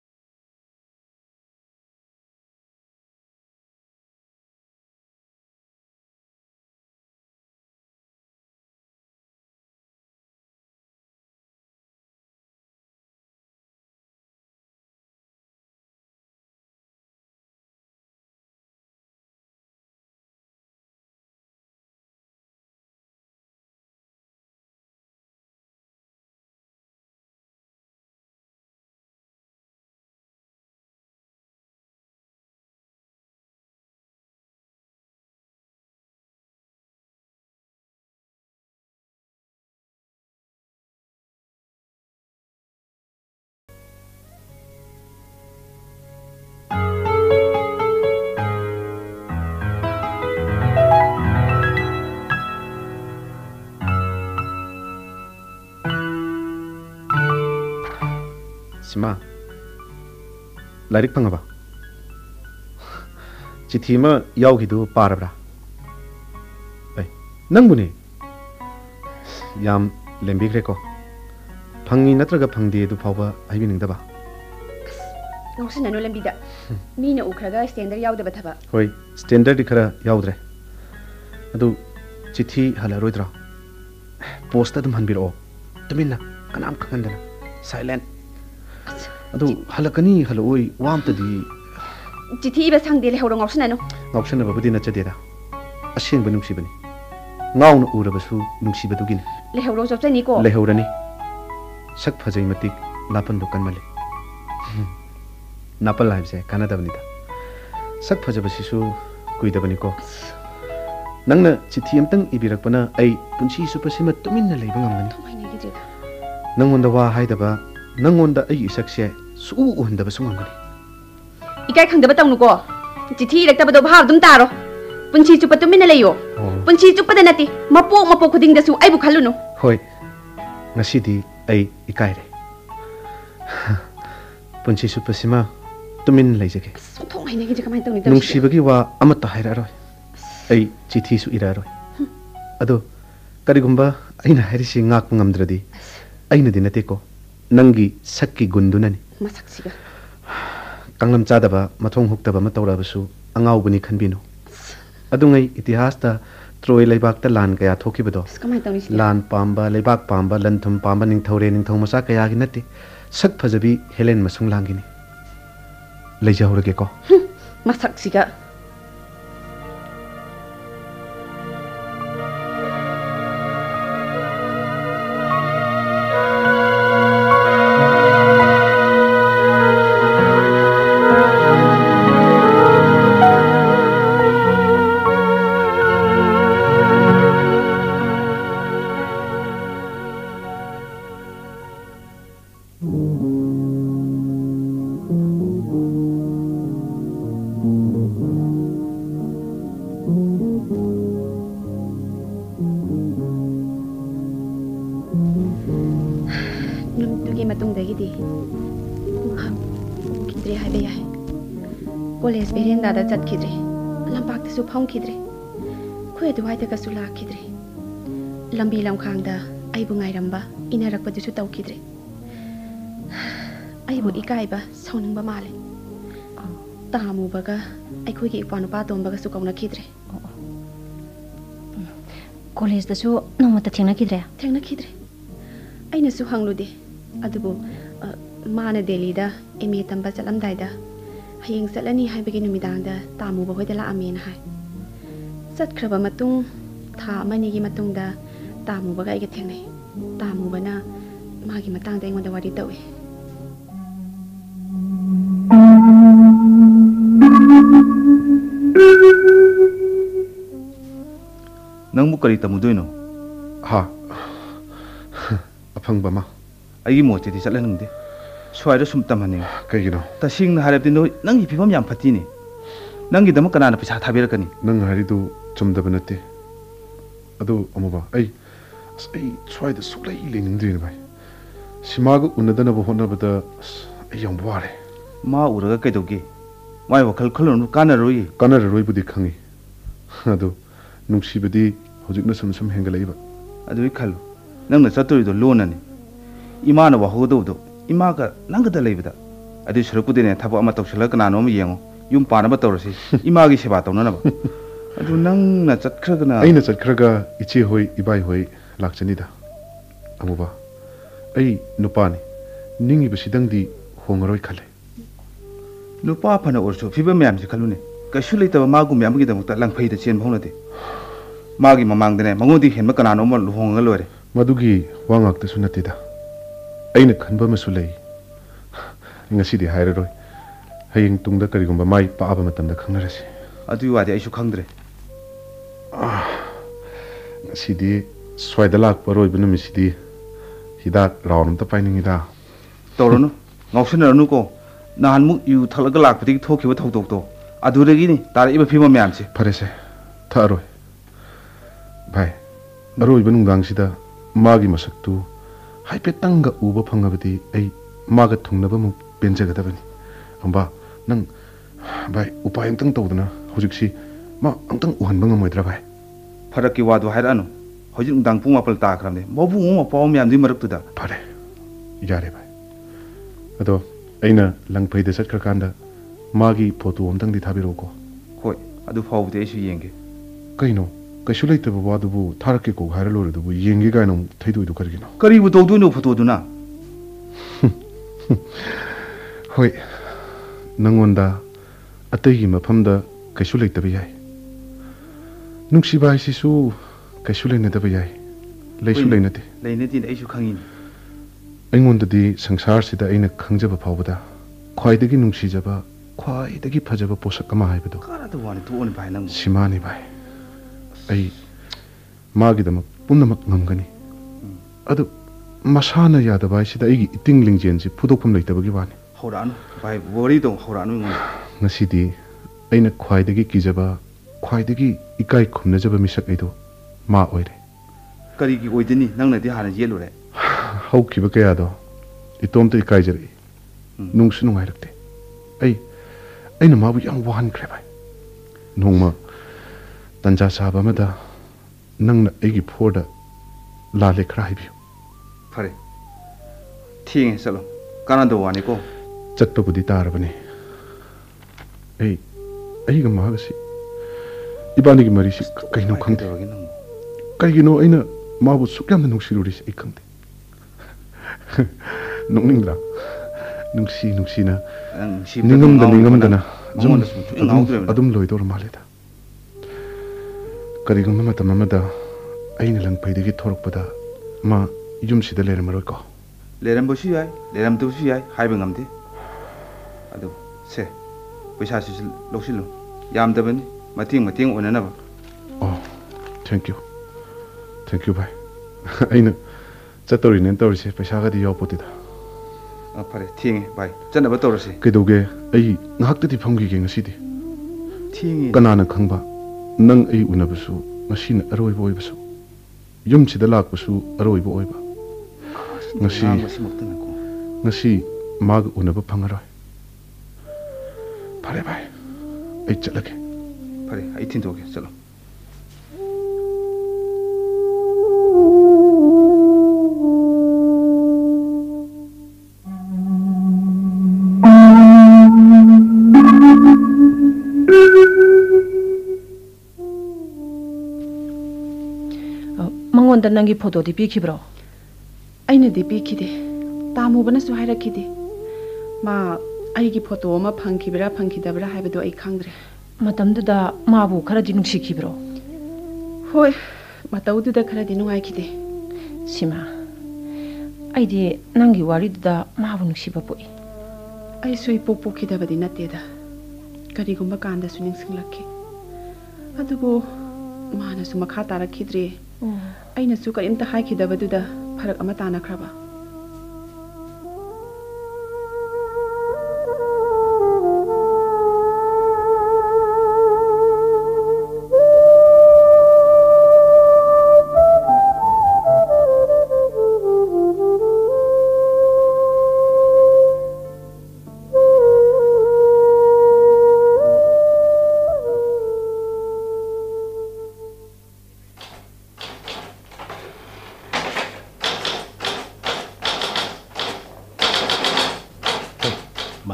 Sima, larik pangaba. Cithi ma yau hidu parabra. Ay, nang buni. Yam lembik reko. Pangi natraga pangdi du pauba aibi ning daba. Ngausin nanu lembida. Mina ukraga standard yau daba thaba. Hoi, standard dikara yau dre. Adu cithi hala roidra. Posta dum hanbiro. Tuminna kanam kakandana. Silent. Adu halakani haloi wamta di Cithi iba sangde le hawrong ngausin nanu. Ngausin na babudi na chadeda. Asing ba nungsibani. Ngau na urabasu nungsibadugini. Le hawro jobsani ko. Le hawrani. Sak phajai matik lapan dukan male. Napal haibse kanadabani da. Sak phajabasisu kuidabani ko. Nangna cithi amtang ibirakpana ai punchi supasima tuminna leiba ngamgani. Thomai gi jeda. Nangonda wa haidaba nangonda ai isakse su uhndaba sungangani. Ikai khangdaba tawnu ko. Cithi irakta bado bhab dum taro. Punchi chupa tuminna leyo. Punchi chupa da nati mapo mapo khuding da su ai bu khalunu. Hoi. Ngasidi ai ikai re. Punchi supasima tumin leijake. Thomai gi jeda kamai tawni. Nungsibagi wa amata haira roi. Ai cithi su ira roi. Ado karigumba aina hairisi ngak ngamdradi. Aina dinate ko nangi sakki gundunani. Masaksiga. Kanglam chadaba mathong huktaba matawrabasu angau buni khanbinu. Adungai itihasta Troy leibak ta lan kaya thokibado. Kamai tawni si. Lan pamba leibak pamba lanthum pamba ningthore ningthong masa kaya gi nati. Sak phajabi Helen masung langini. Leijahurage ko. Masaksiga. College berenda da chat khidre lampak te su phong khidre khoi du hai ta ka su la khidre lambi lamkhang da ai bu ngai ramba ina rak pa du su tau khidre ai bu ikai ba sauning ba male ta mu ba ga ai khoi ki panu pa tom ba ga su kauna khidre College da su no mata thengna khidre thengna khidre aina su hanglu de adubu mana Delhi da eme tamba chalam dai da hayeng salani haibagi numidang da tamu ba hoi da la amen hai sat khraba matung tha mani gi matung da tamu ba ga ai ga thengnai tamu bana magi matang da ingon da wari tawe nang mu kari tamu doino ha apang ba ma ai mo che di salanung de swai da sum tamani kaigino ta sing na harap dino nang hi phibam yam phati ni nang gi dam kana na pisa thabir kani nang haridu chumdaba nate adu amuba ai ꯑꯩ ꯁ꯭ꯋꯥꯏꯗ ꯁꯨꯛꯂꯩ ꯂꯩꯅꯤꯡꯗ꯭ꯔꯦꯅꯦ ꯚꯥꯏ ꯁꯤꯃꯥꯒ ꯎꯅꯗꯅꯕ ꯍꯣꯠꯅꯕꯗ ꯑꯩ ꯌꯥꯝ ꯋꯥꯔꯦ ꯃꯥ ꯎꯔꯒ ꯀꯩꯗꯧꯒꯦ ꯃꯥꯏ ꯋꯥꯈꯜ ꯈꯜꯂꯨꯅꯨ ꯀꯥꯟꯅꯔꯣꯏ ꯀꯥꯟꯅꯔꯔꯣꯏꯕꯨꯗꯤ ꯈꯪꯉꯤ ꯑꯗꯨ ꯅꯨꯡꯁꯤꯕꯗꯤ ꯍꯧꯖꯤꯛꯅ ꯁꯨꯝ ꯁꯨꯝ ꯍꯦꯟꯒꯠꯂꯛꯏꯕ ꯑꯗꯨꯒꯤ ꯈꯜꯂꯨ ꯅꯪꯅ ꯆꯠꯇꯣꯔꯤꯗꯣ ꯂꯣꯟꯅꯅꯤ 이마는 와호도도 이마가 랑그다 레이브다 아주 저렇고되네 타보 아마 떡실라 그나노 예ngo 윰 빠나바 떠러시 이마기 세바 떠나나바 아주 낭나 zat크라그나 아이나 zat크라가 이치 호이 이바이 호이 락전이다 아무바 아이 누파니 닝이 버시당디 홍어로이 칼레 누파 파나 오르소 피바 냠지 칼루네 가슈 레이타바 마구 냠기다목다 랑파이다 첸 봉나데 마기 마망데네 망고디 헨마 그나노 모 루홍가 로레 마두기 왕악다수 나티다 ꯑꯩꯅ ꯈꯟꯕ ꯑꯃꯁꯨ ꯂꯩ ꯉꯁꯤꯗꯤ ꯍꯥꯏꯔꯔꯣꯏ ꯍꯌꯦꯡ ꯇꯨꯡꯗ ꯀꯔꯤꯒꯨꯝꯕ ꯃꯥꯏ ꯄꯥꯛꯑꯕ ꯃꯇꯝꯗ ꯈꯪꯅꯔꯁꯤ ꯑꯗꯨꯒꯤ ꯋꯥꯗꯤ ꯑꯩꯁꯨ ꯈꯪꯗ꯭ꯔꯦ ꯉꯁꯤꯗꯤ ꯁ꯭ꯋꯥꯏꯗ ꯂꯥꯛꯄ ꯑꯔꯣꯏꯕ ꯅꯨꯃꯤꯠꯁꯤꯗꯤ ꯍꯤꯗꯥꯛ ꯔꯥꯎꯟ ꯑꯝꯇ ꯄꯥꯏꯅꯤꯡꯉꯤꯗ ꯇꯧꯔꯅꯨ ꯉꯥꯎꯁꯟꯅꯔꯅꯨꯀꯣ ꯅꯍꯥꯟꯃꯨꯛ ꯌꯨ ꯊꯛꯂꯒ ꯂꯥꯛꯄꯗꯒꯤ ꯊꯣꯛꯈꯤꯕ ꯊꯧꯗꯣꯛꯇꯣ ꯑꯗꯨꯗꯒꯤꯅꯤ ꯇꯥꯔꯛꯏꯕ ꯐꯤꯕꯝ ꯃꯌꯥꯝꯁꯦ ꯐꯔꯦꯁꯦ ꯊꯛꯑꯔꯣꯏ ꯚꯥꯏ ꯑꯔꯣꯏꯕ ꯅꯨꯡꯗꯥꯡꯁꯤꯗ ꯃꯥꯒꯤ ꯃꯁꯛꯇꯨ 하이페땅가 우버 팡가버디 에이 마가 통나바무 벤자가다바니 엄바 능 바이 우파 영땅 떠오드나 호직시 마 엉땅 우한방가 뭐더라 바이 파라키 와도 하이라노 호직 웅당 뿡마빨 따크람네 뭐부 웅마 빠오미 암디 머럭두다 파레 야레 바이 아도 에이나 랑파이데 삿크라칸다 마기 포토 엄땅디 타비로고 호이 아두 파우데 에이슈 이엥게 그이노 कशु लेतब वादुबु थारके को हायर लोरदुबु येंगे गायनो थैदुइदु करगिनो करिबु तौदुनो फोटोदुना होय नंगोंदा अतैगी मफमदा कशु लेतब याय नुक्सिबा सिसु कशु लेनदब याय लेसु लेनते लेनति आइसु खंगिनि अइंगोंददि संसार सिदा अइना खंजब फावबदा ख्वाइदगी नुक्सिजबा ख्वाइदगी फजब पोसक अमा हाइबदो कारादु वानि तुओनि भाइ नंग सिमानि भाइ ꯑꯩ ꯃꯥꯒꯤꯗꯃꯛ ꯄꯨꯝꯅꯃꯛ ꯉꯝꯒꯅꯤ ꯑꯗꯨ ꯃꯁꯥꯅ ꯌꯥꯗꯕ ꯍꯥꯏꯁꯤꯗ ꯑꯩꯒꯤ ꯏꯇꯤꯡ ꯂꯤꯡꯖꯦꯟꯁꯤ ꯐꯨꯗꯣꯛꯐꯝ ꯂꯩꯇꯕꯒꯤ ꯋꯥꯅꯤ ꯍꯧꯔꯛꯑꯅꯨ ꯚꯥꯏ ꯋꯥꯔꯤꯗꯣ ꯍꯧꯔꯛꯑꯅꯨ ꯑꯩꯉꯣꯟꯗ ꯉꯁꯤꯗꯤ ꯑꯩꯅ ꯈ꯭ꯋꯥꯏꯗꯒꯤ ꯀꯤꯖꯕ ꯈ꯭ꯋꯥꯏꯗꯒꯤ ꯏꯀꯥꯏ ꯈꯨꯝꯅꯖꯕ ꯃꯤꯁꯛ ꯑꯩꯗꯣ ꯃꯥ ꯑꯣꯏꯔꯦ ꯀꯔꯤꯒꯤ ꯑꯣꯏꯗꯅꯤ ꯅꯪꯅꯗꯤ ꯍꯥꯟꯅ ꯌꯦꯠꯂꯨꯔꯦ ꯍꯧꯈꯤꯕ ꯀꯌꯥꯗꯣ ꯏꯇꯣꯝꯇ ꯏꯀꯥꯏꯖꯔꯛꯏ ꯅꯨꯡꯁꯨ ꯅꯨꯡꯉꯥꯏꯔꯛꯇꯦ ꯑꯩ ꯑꯩꯅ ꯃꯥꯕꯨ ꯌꯥꯝ ꯋꯥꯍꯟꯈ꯭ꯔꯦ ꯚꯥꯏ ꯅꯣꯡꯃ तंजा साहब अमदा नंगना एगी फोरदा लाले खरा हाइबियो फरे थिंगे चलो कानादो वानी को चटपबुदी तारबने ए एगा मागसी इबानी की मरीसी कहिनो खंगते कहिनो अइना माबु सुक्यामना नुक्सिरुरिस ए खंगते नोंनिंगला नुक्सी नुक्सीना निंगमदा निंगमदना अदुम अदुम लोइदोर मालेदा करिगुम मतम अमदा अइना लंगफैदगी थोरकपदा मा युमसिदा लेरमरोइको लेरमबसु याय लेरमदुसु याय हाइबा ngamde adu se पैसा सिस लौसिलु यामदबनि मतिंग मतिंग ओननबा oh thank you thank you bhai अइना चतोरि नेन तोरसे पैसा गदि यावपोतिदा आ फरे थिंगे भाई चनबा तोरसे कइदोगे अइ ngahakti famgi ngasidi थिंगे कनाना खंगबा नंग अइ उनबसु ngasiना अरोइबो ओइबसु युमसिदा लाकबसु अरोइबो ओइबा ngasi ngasi mag unaba phangaroi phare bhai ai chalake phare ai thindoge chalo मंगोंदा नंगी फोटो दी पीखिब्रो अइना दी पीखिदे तामुबनसु हाइरखिदे मा आइगी फोटो अमा फंखिबरा फंखिदबरा हाइबदो अइ खंगद्रे मतमदुदा माबु खरादि नुक्सिखिब्रो होय मतौदुदा खरादि नुंगाइखिदे सिमा आइदि नंगी वारिदुदा माबु नुक्सिबा पोइ अइ सुइ पोपोखिदबदि नतेदा करिगुम्बा कांदसु निंसिंगलखि अदुबो मानसु मखा तारखिद्रे अइनसु करिमता हाइखिदबदुदा फरक अमा तानाख्रबा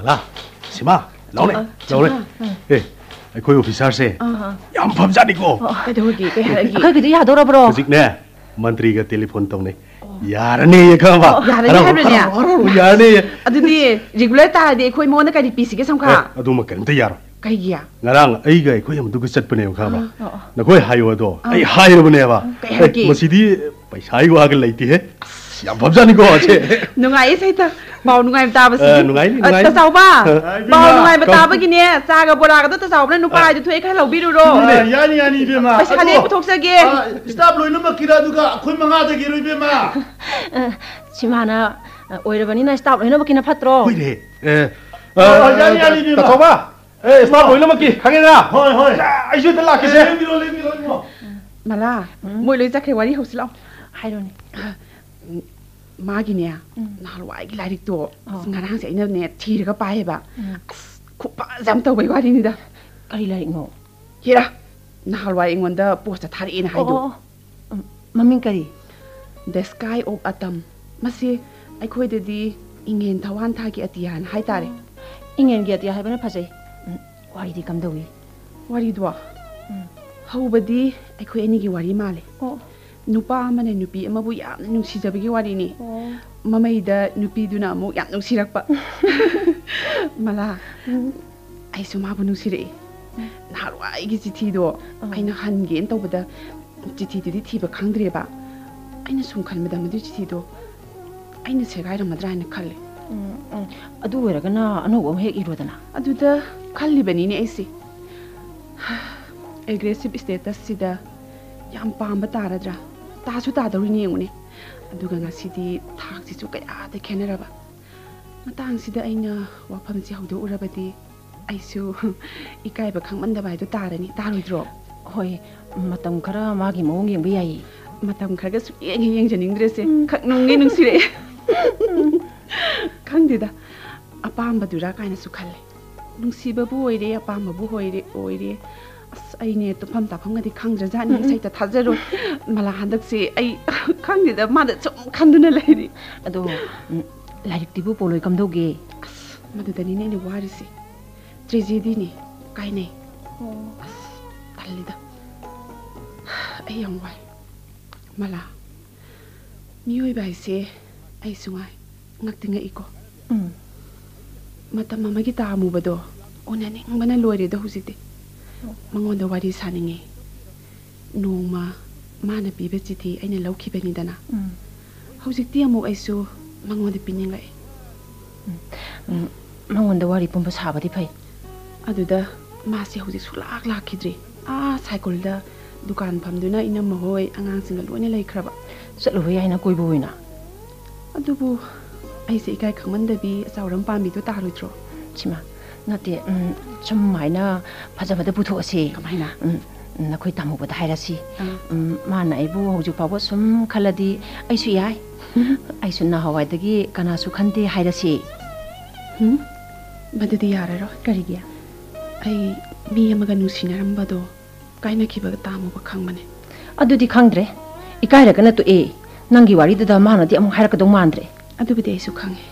말라 시마 나오네 나오네 예 거기 오피서세 얌 범자니고 그러기 그러기 그래도 야더라브로 그직네 만트리가 텔레폰 통네 야르네 얘가 야르네 하브네 야르네 아두디 레귤러 따디 코이 모나 까디 피시게 삼카 아두마 깐데 야로 까이기야 나랑 아이가 코이 뭐 누구 setपने खाबा ना कोई हाइवो आई हाइरबने बा मसिदी पैसा आइगो आगल लैती है या भबजानी को अच्छे नुंगाई सैता बाउ नुंगाई बताबसी नुंगाई नुंगाई तसाउबा बाउ नुंगाई बताबगिने चागा बोरागदो तसाउबने नुपाइदो थोइ खै लौबिरुरो यानी यानी बेमा पैसा दे पुथोक्सगे स्टाफ लोइनो मकिरा दुगा खोइ मंगा दे गिरो बेमा सिमाना ओइरबनिना स्टाफ लोइनो मकिना फत्रो ओइरे ए यानी यानी बेमा तथौबा ए स्टाफ लोइनो मकि खागेना होय होय आइसु त लाकिसे लेमिरो लेमिरो मला मोइ लोइ जाखे वारी हौसिलाउ हाइरोनि मागिने नालवाइगी लाइरिकतो ngarangse aina ne thiraga paeba khupa jam tawbai wari ni da kari larik no hira nahalwai ingonda post thari ina haidu maming kari the sky of autumn masi aikhoi de di ingen thawan tha gi atiyan hai tare ingen gi atiya haibana phajai wari di kamdawi wari dwa haubadi aikhoi ani gi wari male nupa amane nupi amabu yamna nungsijabagi wari ni mamaida nupi duna amu yam nungsirakpa mala ai su mabu nungsire narwa ai gi chithi do aina hange en tawbada chithi dudi thiba khangdreba aina sum khalmada madu chithi do aina segai ramadra na khalle adu weragana anobo hek irodana aduda khalli bani ni aisi aggressive status sida yam pamba taradra tasu tadori ni ngune aduga ngasidi thak si chu kaya de kheneraba matang sida aina wafam si haudo urabadi aisu ikai ba khangmanda bai do tarani taroidro hoi matam khara magi mong yeng bi ai matam khara su yeng yeng janing drese khak nungi nungsire khangdida apamba dura kaina su khalle nungsiba bu oire apamba bu hoire oire aine to pham ta pham ga di khangja jani sai ta thajaro mala handak se ai khangdi da ma da chum khanduna lairi ado lairik tibu poloi kamdoge madu dani ne ni wari se tragedy ni kai nei talida ai yang wai mala mioi bai se ai sungai ngaktinga iko mata mama gi ta mu bado onani ngana loire da husite mangonda wari saninge noma mana pibe chithi aina laukhibani dana hojikti amu aisu mangonda piningai mangonda wari pumba sabadi phai aduda masi hojik sulak lakhidri a cycle da dukan phamduna ina mahoi angang singa loine laikhraba chatlo yaina koibo hoina adubu aise ikai khangmanda bi sauram pambi to taroitro chima nate chum maina phajabada putho ase kamaina nakhoi tamu bada hairasi mana aibu hoju pawo sum khaladi aisu yai aisu na hawai dagi kana su khande hairasi hm badadi yara ro karigia ai mi amaga nusina rambado kaina kibaga tamu ba khangmane adudi khangdre ikaira kana to e nangi wari da mana di amu hairaka dong mandre adubide aisu khange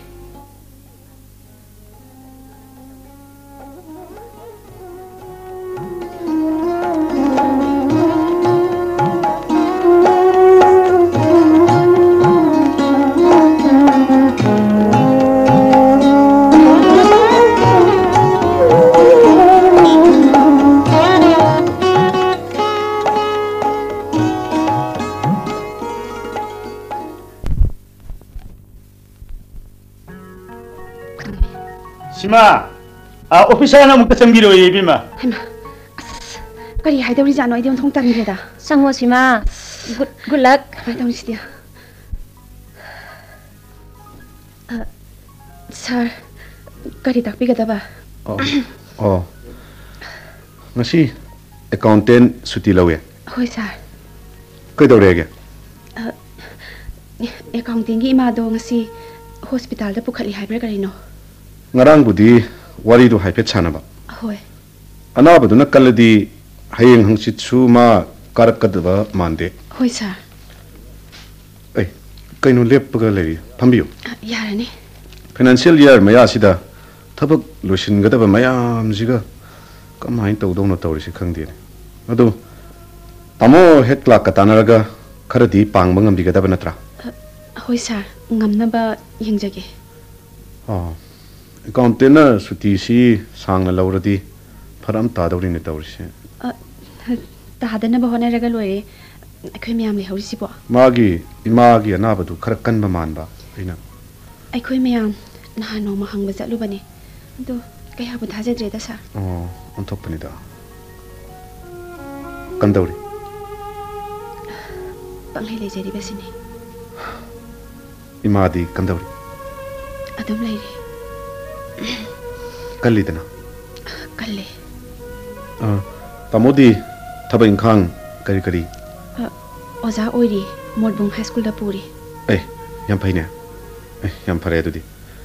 Sima, ah officer na mukta sambiro ye bima. Hema, kari hai dauri jano idem thong tan reda. Sangho Sima, good good luck. Hai dauri sidia. Uh, sir, kari tak piga daba. Oh, oh. Ngasi accountant suti lawe. Hoi sir. Kai daurege. Uh, accounting gi ma do ngasi hospital da pukhali hai ber kari no. Ngarang budi wari do haipet chana ba. Hoi. Ana badu na kaladi hayeng hangsit su ma karak kadba mande. Hoi sir. Ai, kainu lep paga leri. Phambiyo. Yara ni. Financial year maya sida ꯊꯕꯛ ꯂꯣꯏꯁꯤꯟꯒꯗꯕ ꯃꯌꯥꯝꯁꯤꯒ ꯀꯃꯥꯏꯅ ꯇꯧꯗꯧꯅꯣ ꯇꯧꯔꯤꯁꯤ ꯈꯪꯗꯦꯅꯦ ꯑꯗꯨ ꯇꯥꯃꯣ ꯍꯦꯛ ꯂꯥꯛꯀ ꯇꯥꯟꯅꯔꯒ ꯈꯔꯗꯤ ꯄꯥꯡꯕ ꯉꯝꯕꯤꯒꯗꯕ ꯅꯠꯇ꯭ꯔꯥ ꯍꯣꯏ ꯁꯥꯔ ꯉꯝꯅꯕ ꯌꯦꯡꯖꯒꯦ ꯑꯣ ꯑꯦꯀꯥꯎꯟꯇꯦꯟꯅ ꯁꯨꯇꯤꯁꯤ ꯁꯥꯡꯅ ꯂꯧꯔꯗꯤ ꯐꯔꯛ ꯑꯃ ꯇꯥꯗꯧꯔꯤꯅꯦ ꯇꯧꯔꯤꯁꯦ ꯇꯥꯗꯅꯕ ꯍꯣꯠꯅꯔꯒ ꯂꯣꯏꯔꯦ ꯑꯩꯈꯣꯏ ꯃꯌꯥꯝ ꯂꯩꯍꯧꯔꯤꯁꯤꯕꯣ ꯃꯥꯒꯤ ꯏꯃꯥꯒꯤ ꯑꯅꯥꯕꯗꯨ ꯈꯔ ꯀꯟꯕ ꯃꯥꯟꯕ ꯑꯩꯅ ꯑꯩꯈꯣꯏ ꯃꯌꯥꯝ ꯅꯍꯥꯟ ꯅꯣꯡꯃ ꯍꯪꯕ ꯆꯠꯂꯨꯕꯅꯦ ꯑꯗꯣ ꯀꯌꯥꯕꯨ ꯊꯥꯖꯗ꯭ꯔꯦꯗ ꯁꯥꯔ ꯑꯣ ꯑꯣꯟꯊꯣꯛꯄꯅꯤꯗ ꯀꯝꯗꯧꯔꯤ ꯄꯪꯂꯩ ꯂꯩꯖꯔꯤꯕꯁꯤꯅꯤ 이마디 깜다우리 ꯑꯗꯨꯝ ꯂꯩꯔꯤ ꯀꯜꯂꯤꯗꯅ ꯀꯜꯂꯦ ꯇꯥꯃꯣꯗꯤ ꯊꯕꯛ ꯏꯪꯈꯥꯡ ꯀꯔꯤ ꯀꯔꯤ ꯑꯣꯖꯥ ꯑꯣꯏꯔꯤ ꯃꯣꯔꯕꯨꯡ ꯍꯥꯏ ꯁ꯭ꯀꯨꯜꯗ ꯄꯨꯔꯤ ꯑꯦ ꯌꯥꯝ ꯐꯩꯅꯦ ꯑꯦ ꯌꯥꯝ ꯐꯔꯦ ꯑꯗꯨꯗꯤ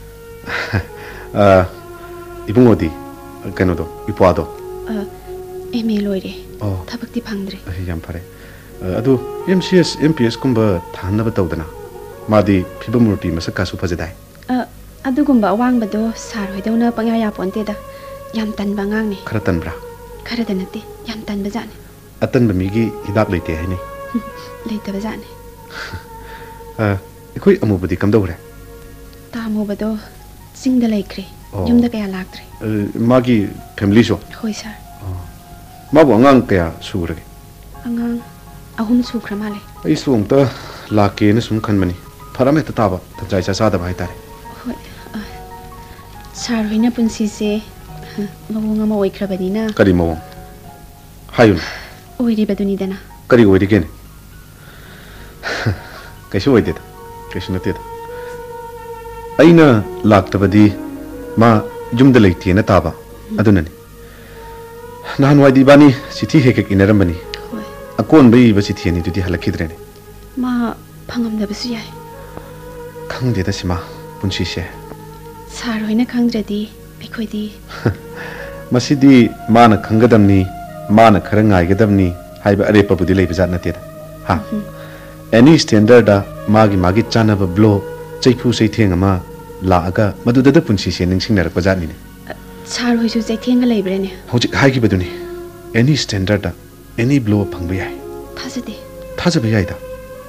이붕어디 그노도 이뻐도 ꯑꯦꯝ ꯑꯦ ꯂꯣꯏꯔꯦ ꯊꯕꯛꯇꯤ ꯐꯪꯗ꯭ꯔꯦ ꯌꯥꯝ ꯐꯔꯦ ꯑꯗꯨ M C S M P S ꯀꯨꯝꯕ ꯊꯥꯅꯕ ꯇꯧꯗꯅ ꯃꯥꯗꯤ ꯐꯤꯕꯝ ꯃꯨꯔꯇꯤ ꯃꯁꯛ ꯀꯥꯁꯨ ꯐꯖꯗꯥꯏ ꯑꯗꯨꯒꯨꯝꯕ ꯑꯋꯥꯡꯕꯗꯣ ꯁꯥꯔ ꯍꯣꯏꯗꯧꯅ ꯄꯪꯌꯥ ꯌꯥꯄꯣꯟꯇꯦꯗ ꯌꯥꯝ ꯇꯟꯕ ꯑꯉꯥꯡꯅꯤ ꯈꯔ ꯇꯟꯕ꯭ꯔꯥ ꯈꯔꯗ ꯅꯠꯇꯦ ꯌꯥꯝ ꯇꯟꯕ ꯖꯥꯠꯅꯤ ꯑꯇꯟꯕ ꯃꯤꯒꯤ ꯍꯤꯗꯥꯛ ꯂꯩꯇꯦ ꯍꯥꯏꯅꯤ ꯂꯩꯇꯕ ꯖꯥꯠꯅꯤ ꯑꯩꯈꯣꯏ ꯑꯃꯨꯕꯗꯤ ꯀꯝꯗꯧꯔꯦ ꯇꯥ ꯑꯃꯨꯕꯗꯣ ꯆꯤꯡꯗ ꯂꯩꯈ꯭ꯔꯦ ꯌꯨꯝꯗ ꯀꯌꯥ ꯂꯥꯛꯇ꯭ꯔꯦ ꯃꯥꯒꯤ ꯐꯦꯃꯤꯂꯤꯁꯨ ꯍꯣꯏ ꯁꯥꯔ ꯃꯥꯕꯨ ꯑꯉꯥꯡ ꯀꯌꯥ ꯁꯨꯔꯒꯦ ꯑꯉꯥꯡ ꯑꯍꯨꯝ ꯁꯨꯈ꯭ꯔ ꯃꯥꯜꯂꯦ ꯑꯩꯁꯨ ꯑꯃꯨꯛꯇ ꯂꯥꯛꯀꯦꯅ ꯁꯨꯝ ꯈꯟꯕꯅꯤ ꯐꯔꯝ ꯍꯦꯛꯇ ꯇꯥꯕ ꯇꯟꯖꯥ ꯏꯆꯥ ꯆꯥꯗꯕ ꯍꯥꯏꯇꯥꯔꯦ ꯍꯣꯏ ꯁꯥꯔ ꯍꯣꯏꯅ ꯄꯨꯟꯁꯤꯁꯦ ꯃꯑꯣꯡ ꯑꯃ ꯑꯣꯏꯈ꯭ꯔꯕꯅꯤꯅ ꯀꯔꯤ ꯃꯑꯣꯡ ꯍꯥꯏꯌꯨꯅ ꯑꯣꯏꯔꯤꯕꯗꯨꯅꯤꯗꯅ ꯀꯔꯤ ꯑꯣꯏꯔꯤꯒꯦꯅꯦ ꯀꯩꯁꯨ ꯑꯣꯏꯗꯦꯗ ꯀꯩꯁꯨ ꯅꯠꯇꯦꯗ ꯑꯩꯅ ꯂꯥꯛꯇꯕꯗꯤ ꯃꯥ ꯌꯨꯝꯗ ꯂꯩꯇꯦꯅ ꯇꯥꯕ ꯑꯗꯨꯅꯅꯤ ꯅꯍꯥꯟꯋꯥꯏꯗꯤ 이바니 ꯆꯤꯊꯤ ꯍꯦꯛ ꯍꯦꯛ ꯏꯅꯔꯝꯕꯅꯤ ꯑꯀꯣꯟꯕ ꯏꯕ ꯆꯤꯊꯤ ꯑꯅꯤꯗꯨꯗꯤ ꯍꯜꯂꯛꯈꯤꯗ꯭ꯔꯦꯅꯦ ꯃꯥ ꯐꯪꯉꯝꯗꯕꯁꯨ ꯌꯥꯏ ꯈꯪꯗꯦꯗ ꯁꯤꯃꯥ ꯄꯨꯟꯁꯤꯁꯦ ꯁꯥꯔ ꯍꯣꯏꯅ ꯈꯪꯗ꯭ꯔꯗꯤ ꯑꯩꯈꯣꯏꯗꯤ ꯃꯁꯤꯗꯤ ꯃꯥꯅ ꯈꯪꯒꯗꯕꯅꯤ ꯃꯥꯅ ꯈꯔ ꯉꯥꯏꯒꯗꯕꯅꯤ ꯍꯥꯏꯕ ꯑꯔꯦꯞꯄꯕꯨꯗꯤ ꯂꯩꯕꯖꯥꯠ ꯅꯠꯇꯦꯗ ꯍꯥ ꯑꯦꯅꯤ ꯁ꯭ꯇꯦꯟꯗꯔꯗ ꯃꯥꯒꯤ ꯃꯥꯒꯤ ꯆꯥꯅꯕ ꯕ꯭ꯂꯣ ꯆꯩꯐꯨ ꯆꯩꯊꯦꯡ ꯑꯃ ꯂꯥꯛꯑꯒ ꯃꯗꯨꯗ ꯄꯨꯟꯁꯤꯁꯦ ꯅꯤꯡꯁꯤꯡꯅꯔꯛꯄ ꯖꯥꯠꯅꯤꯅꯦ ꯁꯥꯔ ꯍꯣꯏꯁꯨ ꯆꯩꯊꯦꯡꯒ ꯂꯩꯕ꯭ꯔꯅꯦ ꯍꯧꯖꯤꯛ ꯍꯥꯏꯈꯤꯕꯗꯨꯅꯤ ꯑꯦꯅꯤ ꯁ꯭ꯇꯦꯟꯗꯔꯗ ꯑꯦꯅꯤ ꯕ꯭ꯂꯣ ꯐꯪꯕ ꯌꯥꯏ ꯊꯥꯖꯗꯦ ꯊꯥꯖꯕ ꯌꯥꯏꯗ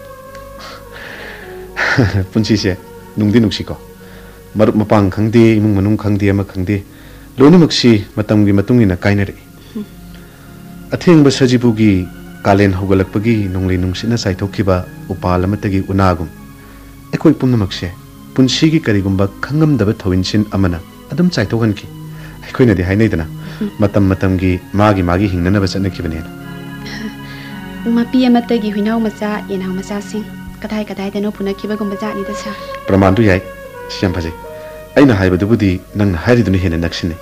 ꯄꯨꯟꯁꯤꯁꯦ ꯅꯨꯡꯗꯤ ꯅꯨꯡꯁꯤꯀꯣ ꯃꯔꯨꯞ ꯃꯄꯥꯡ ꯈꯪꯗꯦ ꯏꯃꯨꯡ ꯃꯅꯨꯡ ꯈꯪꯗꯦ ꯑꯃ ꯈꯪꯗꯦ ꯂꯣꯏꯅꯃꯛꯁꯤ ꯃꯇꯝꯒꯤ ꯃꯇꯨꯡ ꯏꯟꯅ ꯀꯥꯏꯅꯔꯛꯏ ꯑꯊꯦꯡꯕ ꯁꯖꯤꯕꯨꯒꯤ ꯀꯥꯂꯦꯟ ꯍꯧꯒꯠꯂꯛꯄꯒꯤ ꯅꯣꯡꯂꯩ ꯅꯨꯡꯁꯤꯠꯅ ꯆꯥꯏꯊꯣꯛꯈꯤꯕ ꯎꯄꯥꯜ ꯑꯃꯠꯇꯒꯤ ꯎꯅꯥꯒꯨꯝ ꯑꯩꯈꯣꯏ ꯄꯨꯝꯅꯃꯛꯁꯦ ꯄꯨꯟꯁꯤꯒꯤ ꯀꯔꯤꯒꯨꯝꯕ ꯈꯪꯉꯝꯗꯕ ꯊꯧꯏꯟꯁꯤꯟ ꯑꯃꯅ ꯑꯗꯨꯝ ꯆꯥꯏꯊꯣꯛꯍꯟꯈꯤ ꯑꯩꯈꯣꯏꯅꯗꯤ ꯍꯥꯏꯅꯩꯗꯅ ꯃꯇꯝ ꯃꯇꯝꯒꯤ ꯃꯥꯒꯤ ꯃꯥꯒꯤ ꯍꯤꯡꯅꯅꯕ ꯆꯠꯅꯈꯤꯕꯅꯦꯅ ꯃꯄꯤ ꯑꯃꯠꯇꯒꯤ ꯍꯨꯏꯅꯥꯎ ꯃꯆꯥ ꯌꯦꯅꯥꯎ ꯃꯆꯥꯁꯤꯡ ꯀꯗꯥꯏ ꯀꯗꯥꯏꯗꯅꯣ ꯄꯨꯅꯈꯤꯕꯒꯨꯝꯕ ꯖꯥꯠꯅꯤꯗ ꯁꯥꯔ ꯄ꯭ꯔꯃꯥꯟꯗꯨ ꯌꯥꯏ ꯁꯤ ꯌꯥꯝ ꯐꯖꯩ ꯑꯩꯅ ꯍꯥꯏꯕꯗꯨꯕꯨꯗꯤ ꯅꯪꯅ ꯍꯥꯏꯔꯤꯗꯨꯅ ꯍꯦꯟꯅ ꯅꯛꯁꯤꯟꯅꯩ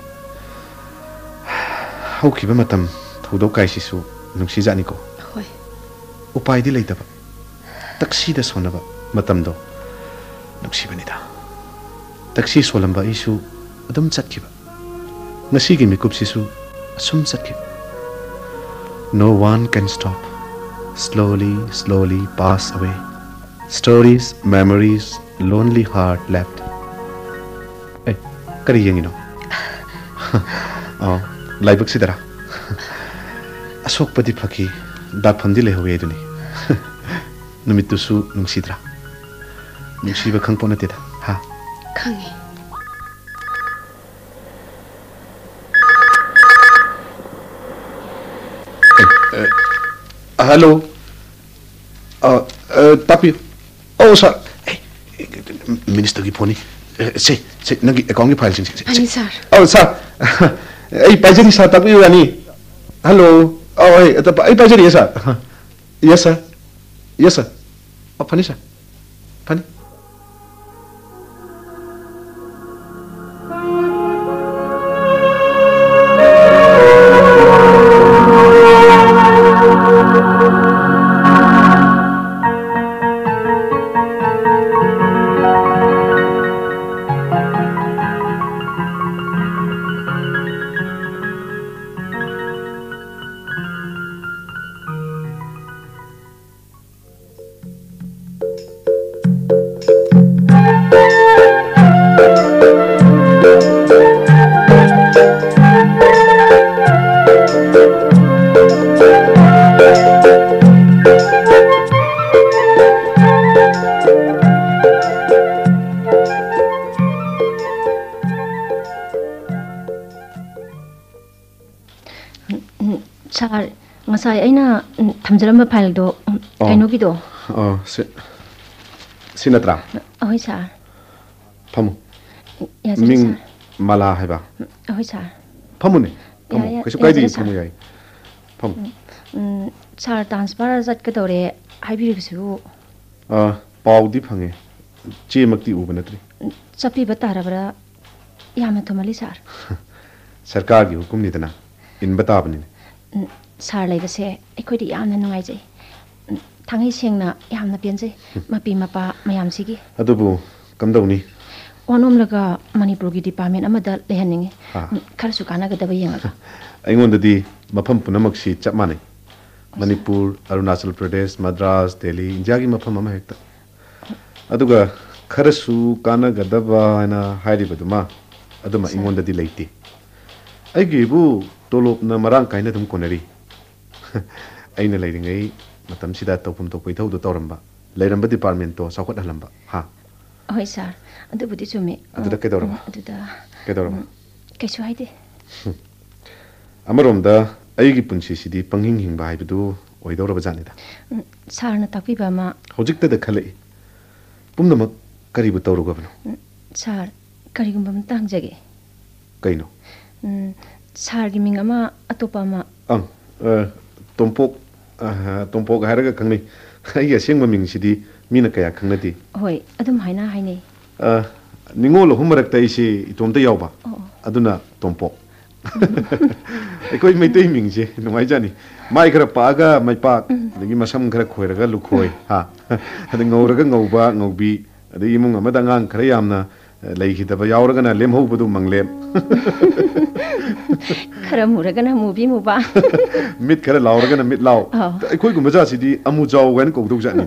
ꯍꯧꯈꯤꯕ ꯃꯇꯝ ꯊꯧꯗꯣꯛ ꯀꯥꯏꯁꯤꯁꯨ ꯅꯨꯡꯁꯤꯖꯥꯠꯅꯤꯀꯣ ꯍꯣꯏ ꯎꯄꯥꯏꯗꯤ ꯂꯩꯇꯕ ꯇꯛꯁꯤꯗ ꯁꯣꯟꯅꯕ ꯃꯇꯝꯗꯣ ꯅꯨꯡꯁꯤꯕꯅꯤꯗ ꯇꯛꯁꯤ ꯁꯣꯜꯂꯝꯕ ꯑꯩꯁꯨ ꯑꯗꯨꯝ ꯆꯠꯈꯤꯕ ꯉꯁꯤꯒꯤ ꯃꯤꯀꯨꯞꯁꯤꯁꯨ ꯑꯁꯨꯝ ꯆꯠꯈꯤꯕ No one can stop. Slowly, slowly pass away. Stories, memories, lonely heart left. Hey, kari yengino? Oh, laibak sidara. Asok pati phaki, dak phandi le hoye duni. Numitu su nungsidra. Nungsiba khangpo na tida, ha? Khangi. Hello. Uh, uh, tapi. Oh, sir. Hey, Minister ki phone ni. Say, say, nangi account ki file sing. Ani sir. Oh, sir. Hey, pajari sir tapi ani. Hello. Oh, hey, tapi hey pajari sir. Yes, sir. Yes, sir. Oh, pani sir. Pani. ꯁꯥꯔ ꯉꯁꯥꯏ ꯑꯩꯅ ꯊꯝꯖꯔꯝꯕ ꯐꯥꯏꯜꯗꯣ ꯀꯩꯅꯣꯒꯤꯗꯣ ꯑꯣ ꯁꯤ ꯁꯤ ꯅꯠꯇ꯭ꯔꯥ ꯑꯍꯣꯏ ꯁꯥꯔ ꯐꯝꯃꯨ ꯌꯥꯖꯔꯦ ꯃꯤꯡ ꯁꯥꯔ ꯃꯥꯂꯥ ꯍꯥꯏꯕ ꯑꯍꯣꯏ ꯁꯥꯔ ꯐꯝꯃꯨꯅꯦ ꯐꯝꯃꯨ 야, 야, ꯀꯩꯁꯨ ꯀꯥꯏꯗꯦ 야자래, ꯐꯝꯃꯨ 사. ꯌꯥꯏ ꯐꯝꯃꯨ 음, ꯁꯥꯔ ꯇ꯭ꯔꯥꯟꯁꯐꯔ ꯆꯠꯀꯗꯧꯔꯦ ꯍꯥꯏꯕꯤꯔꯤꯕꯁꯤꯕꯨ ꯑꯥ ꯄꯥꯎꯗꯤ ꯐꯪꯉꯦ ꯆꯦꯃꯛꯇꯤ ꯎꯕ ꯅꯠꯇ꯭ꯔꯤ ꯆꯠꯄꯤꯕ ꯇꯥꯔꯕ꯭ꯔꯥ ꯌꯥꯝꯅ ꯊꯨꯃꯜꯂꯤ ꯁꯥꯔ ꯁꯔꯀꯥꯔꯒꯤ ꯍꯨꯀꯨꯝꯅꯤꯗꯅ ꯏꯟꯕ ꯇꯥꯕꯅꯤꯅꯦ ꯁꯥꯔ ꯂꯩꯕꯁꯦ ꯑꯩꯈꯣꯏꯗꯤ ꯌꯥꯝꯅ ꯅꯨꯡꯉꯥꯏꯖꯩ ꯊꯥꯡꯉꯩ ꯁꯦꯡꯅ ꯌꯥꯝꯅ ꯄꯦꯟꯖꯩ ꯃꯄꯤ ꯃꯄꯥ ꯃꯌꯥꯝꯁꯤꯒꯤ ꯑꯗꯨꯕꯨ ꯀꯝꯗꯧꯅꯤ ꯋꯥꯅꯣꯝꯂꯒ ꯃꯅꯤꯄꯨꯔꯒꯤ ꯗꯤꯄꯥꯔꯠꯃꯦꯟ ꯑꯃꯗ ꯂꯩꯍꯟꯅꯤꯡꯉꯤ ꯈꯔꯁꯨ ꯀꯥꯟꯅꯒꯗꯕ ꯌꯦꯡꯉꯒ ꯑꯩꯉꯣꯟꯗꯗꯤ ꯃꯐꯝ ꯄꯨꯝꯅꯃꯛꯁꯤ ꯆꯞ ꯃꯥꯟꯅꯩ ꯃꯅꯤꯄꯨꯔ ꯑꯔꯨꯅꯥꯆꯜ ꯄ꯭ꯔꯗꯦꯁ ꯃദ്ꯔꯥꯁ ꯗꯦꯜꯂꯤ ꯏꯟꯗꯤꯌꯥꯒꯤ ꯃꯐꯝ ꯑꯃ ꯍꯦꯛꯇ ꯑꯗꯨꯒ ꯈꯔꯁꯨ ꯀꯥꯟꯅꯒꯗꯕ ꯍꯥꯏꯅ ꯍꯥꯏꯔꯤꯕꯗꯨꯃ ꯑꯗꯨꯃ ꯑꯩꯉꯣꯟꯗꯗꯤ ꯂꯩꯇꯦ ꯑꯩꯒꯤꯕꯨ ꯇꯣꯂꯣꯞꯅ ꯃꯔꯥꯡ ꯀꯥꯏꯅ ꯑꯗꯨꯝ ꯀꯣꯟꯅꯔꯤ ꯑꯩꯅ ꯂꯩꯔꯤꯉꯩ ꯃꯇꯝꯁꯤꯗ ꯇꯧꯐꯝ ꯊꯣꯛꯄ ꯏꯊꯧꯗꯣ ꯇꯧꯔꯝꯕ ꯂꯩꯔꯝꯕ ꯗꯤꯄꯥꯔꯠꯃꯦꯟꯇꯣ ꯆꯥꯎꯈꯠꯍꯜꯂꯝꯕ ꯍꯥ ꯍꯣꯏ ꯁꯥꯔ ꯑꯗꯨꯕꯨꯗꯤ ꯆꯨꯝꯃꯤ ꯑꯗꯨꯗ ꯀꯩꯗꯧꯔꯕ ꯑꯗꯨꯗ ꯀꯩꯗꯧꯔꯕ ꯀꯩꯁꯨ ꯍꯥꯏꯗꯦ ꯑꯃꯔꯣꯝꯗ ꯑꯩꯒꯤ ꯄꯨꯟꯁꯤꯁꯤꯗꯤ ꯄꯪꯍꯤꯡ ꯍꯤꯡꯕ ꯍꯥꯏꯕꯗꯨ ꯑꯣꯏꯗꯧꯔꯕ ꯖꯥꯠꯅꯤꯗ ꯁꯥꯔꯅ ꯇꯥꯛꯄꯤꯕ ꯑꯃ ꯍꯧꯖꯤꯛꯇꯗ ꯈꯜꯂꯛꯏ ꯄꯨꯝꯅꯃꯛ ꯀꯔꯤꯕꯨ ꯇꯧꯔꯨꯒꯕꯅꯣ ꯁꯥꯔ ꯀꯔꯤꯒꯨꯝꯕ ꯑꯃꯇ ꯍꯪꯖꯒꯦ ꯀꯩꯅꯣ ꯁꯥꯔꯒꯤ ꯃꯤꯡ ꯑꯃ ꯑꯇꯣꯞꯄ ꯑꯃ ꯑꯪ ꯇꯣꯝꯄꯣꯛ ꯇꯣꯝꯄꯣꯛ ꯍꯥꯏꯔꯒ ꯈꯪꯅꯩ ꯑꯩꯒꯤ ꯑꯁꯦꯡꯕ ꯃꯤꯡꯁꯤꯗꯤ ꯃꯤꯅ ꯀꯌꯥ ꯈꯪꯅꯗꯦ ꯍꯣꯏ ꯑꯗꯨꯝ ꯍꯥꯏꯅ ꯍꯥꯏꯅꯩ ꯅꯤꯡꯉꯣꯜ ꯑꯍꯨꯝ ꯃꯔꯛꯇ ꯑꯩꯁꯦ ꯏꯇꯣꯝꯇ ꯌꯥꯎꯕ ꯑꯗꯨꯅ ꯇꯣꯝꯄꯣꯛ ꯑꯩꯈꯣꯏ ꯃꯩꯇꯩ ꯃꯤꯡꯁꯦ ꯅꯨꯡꯉꯥꯏꯖꯥꯅꯤ ꯃꯥꯏ ꯈꯔ ꯄꯥꯛꯑꯒ ꯃꯩꯄꯥꯛ ꯑꯗꯒꯤ ꯃꯁꯝ ꯈꯔ ꯈꯣꯏꯔꯒ ꯂꯨꯈꯣꯏ ꯍꯥ ꯑꯗ ꯉꯧꯔꯒ ꯉꯧꯕ ꯉꯧꯕꯤ ꯑꯗꯒꯤ ꯏꯃꯨꯡ ꯑꯃꯗ ꯑꯉꯥꯡ ꯈꯔ ꯌꯥꯝꯅ ꯂꯩꯈꯤꯗꯕ ꯌꯥꯎꯔꯒꯅ ꯂꯦꯝꯍꯧꯕꯗꯨ ꯃꯪꯂꯦꯝ खरा मुरगना मुबी मुबा मित खरा लाउरगना मित लाउ अखोय गुम जासिदी अमु जाव गन कौदौ जानि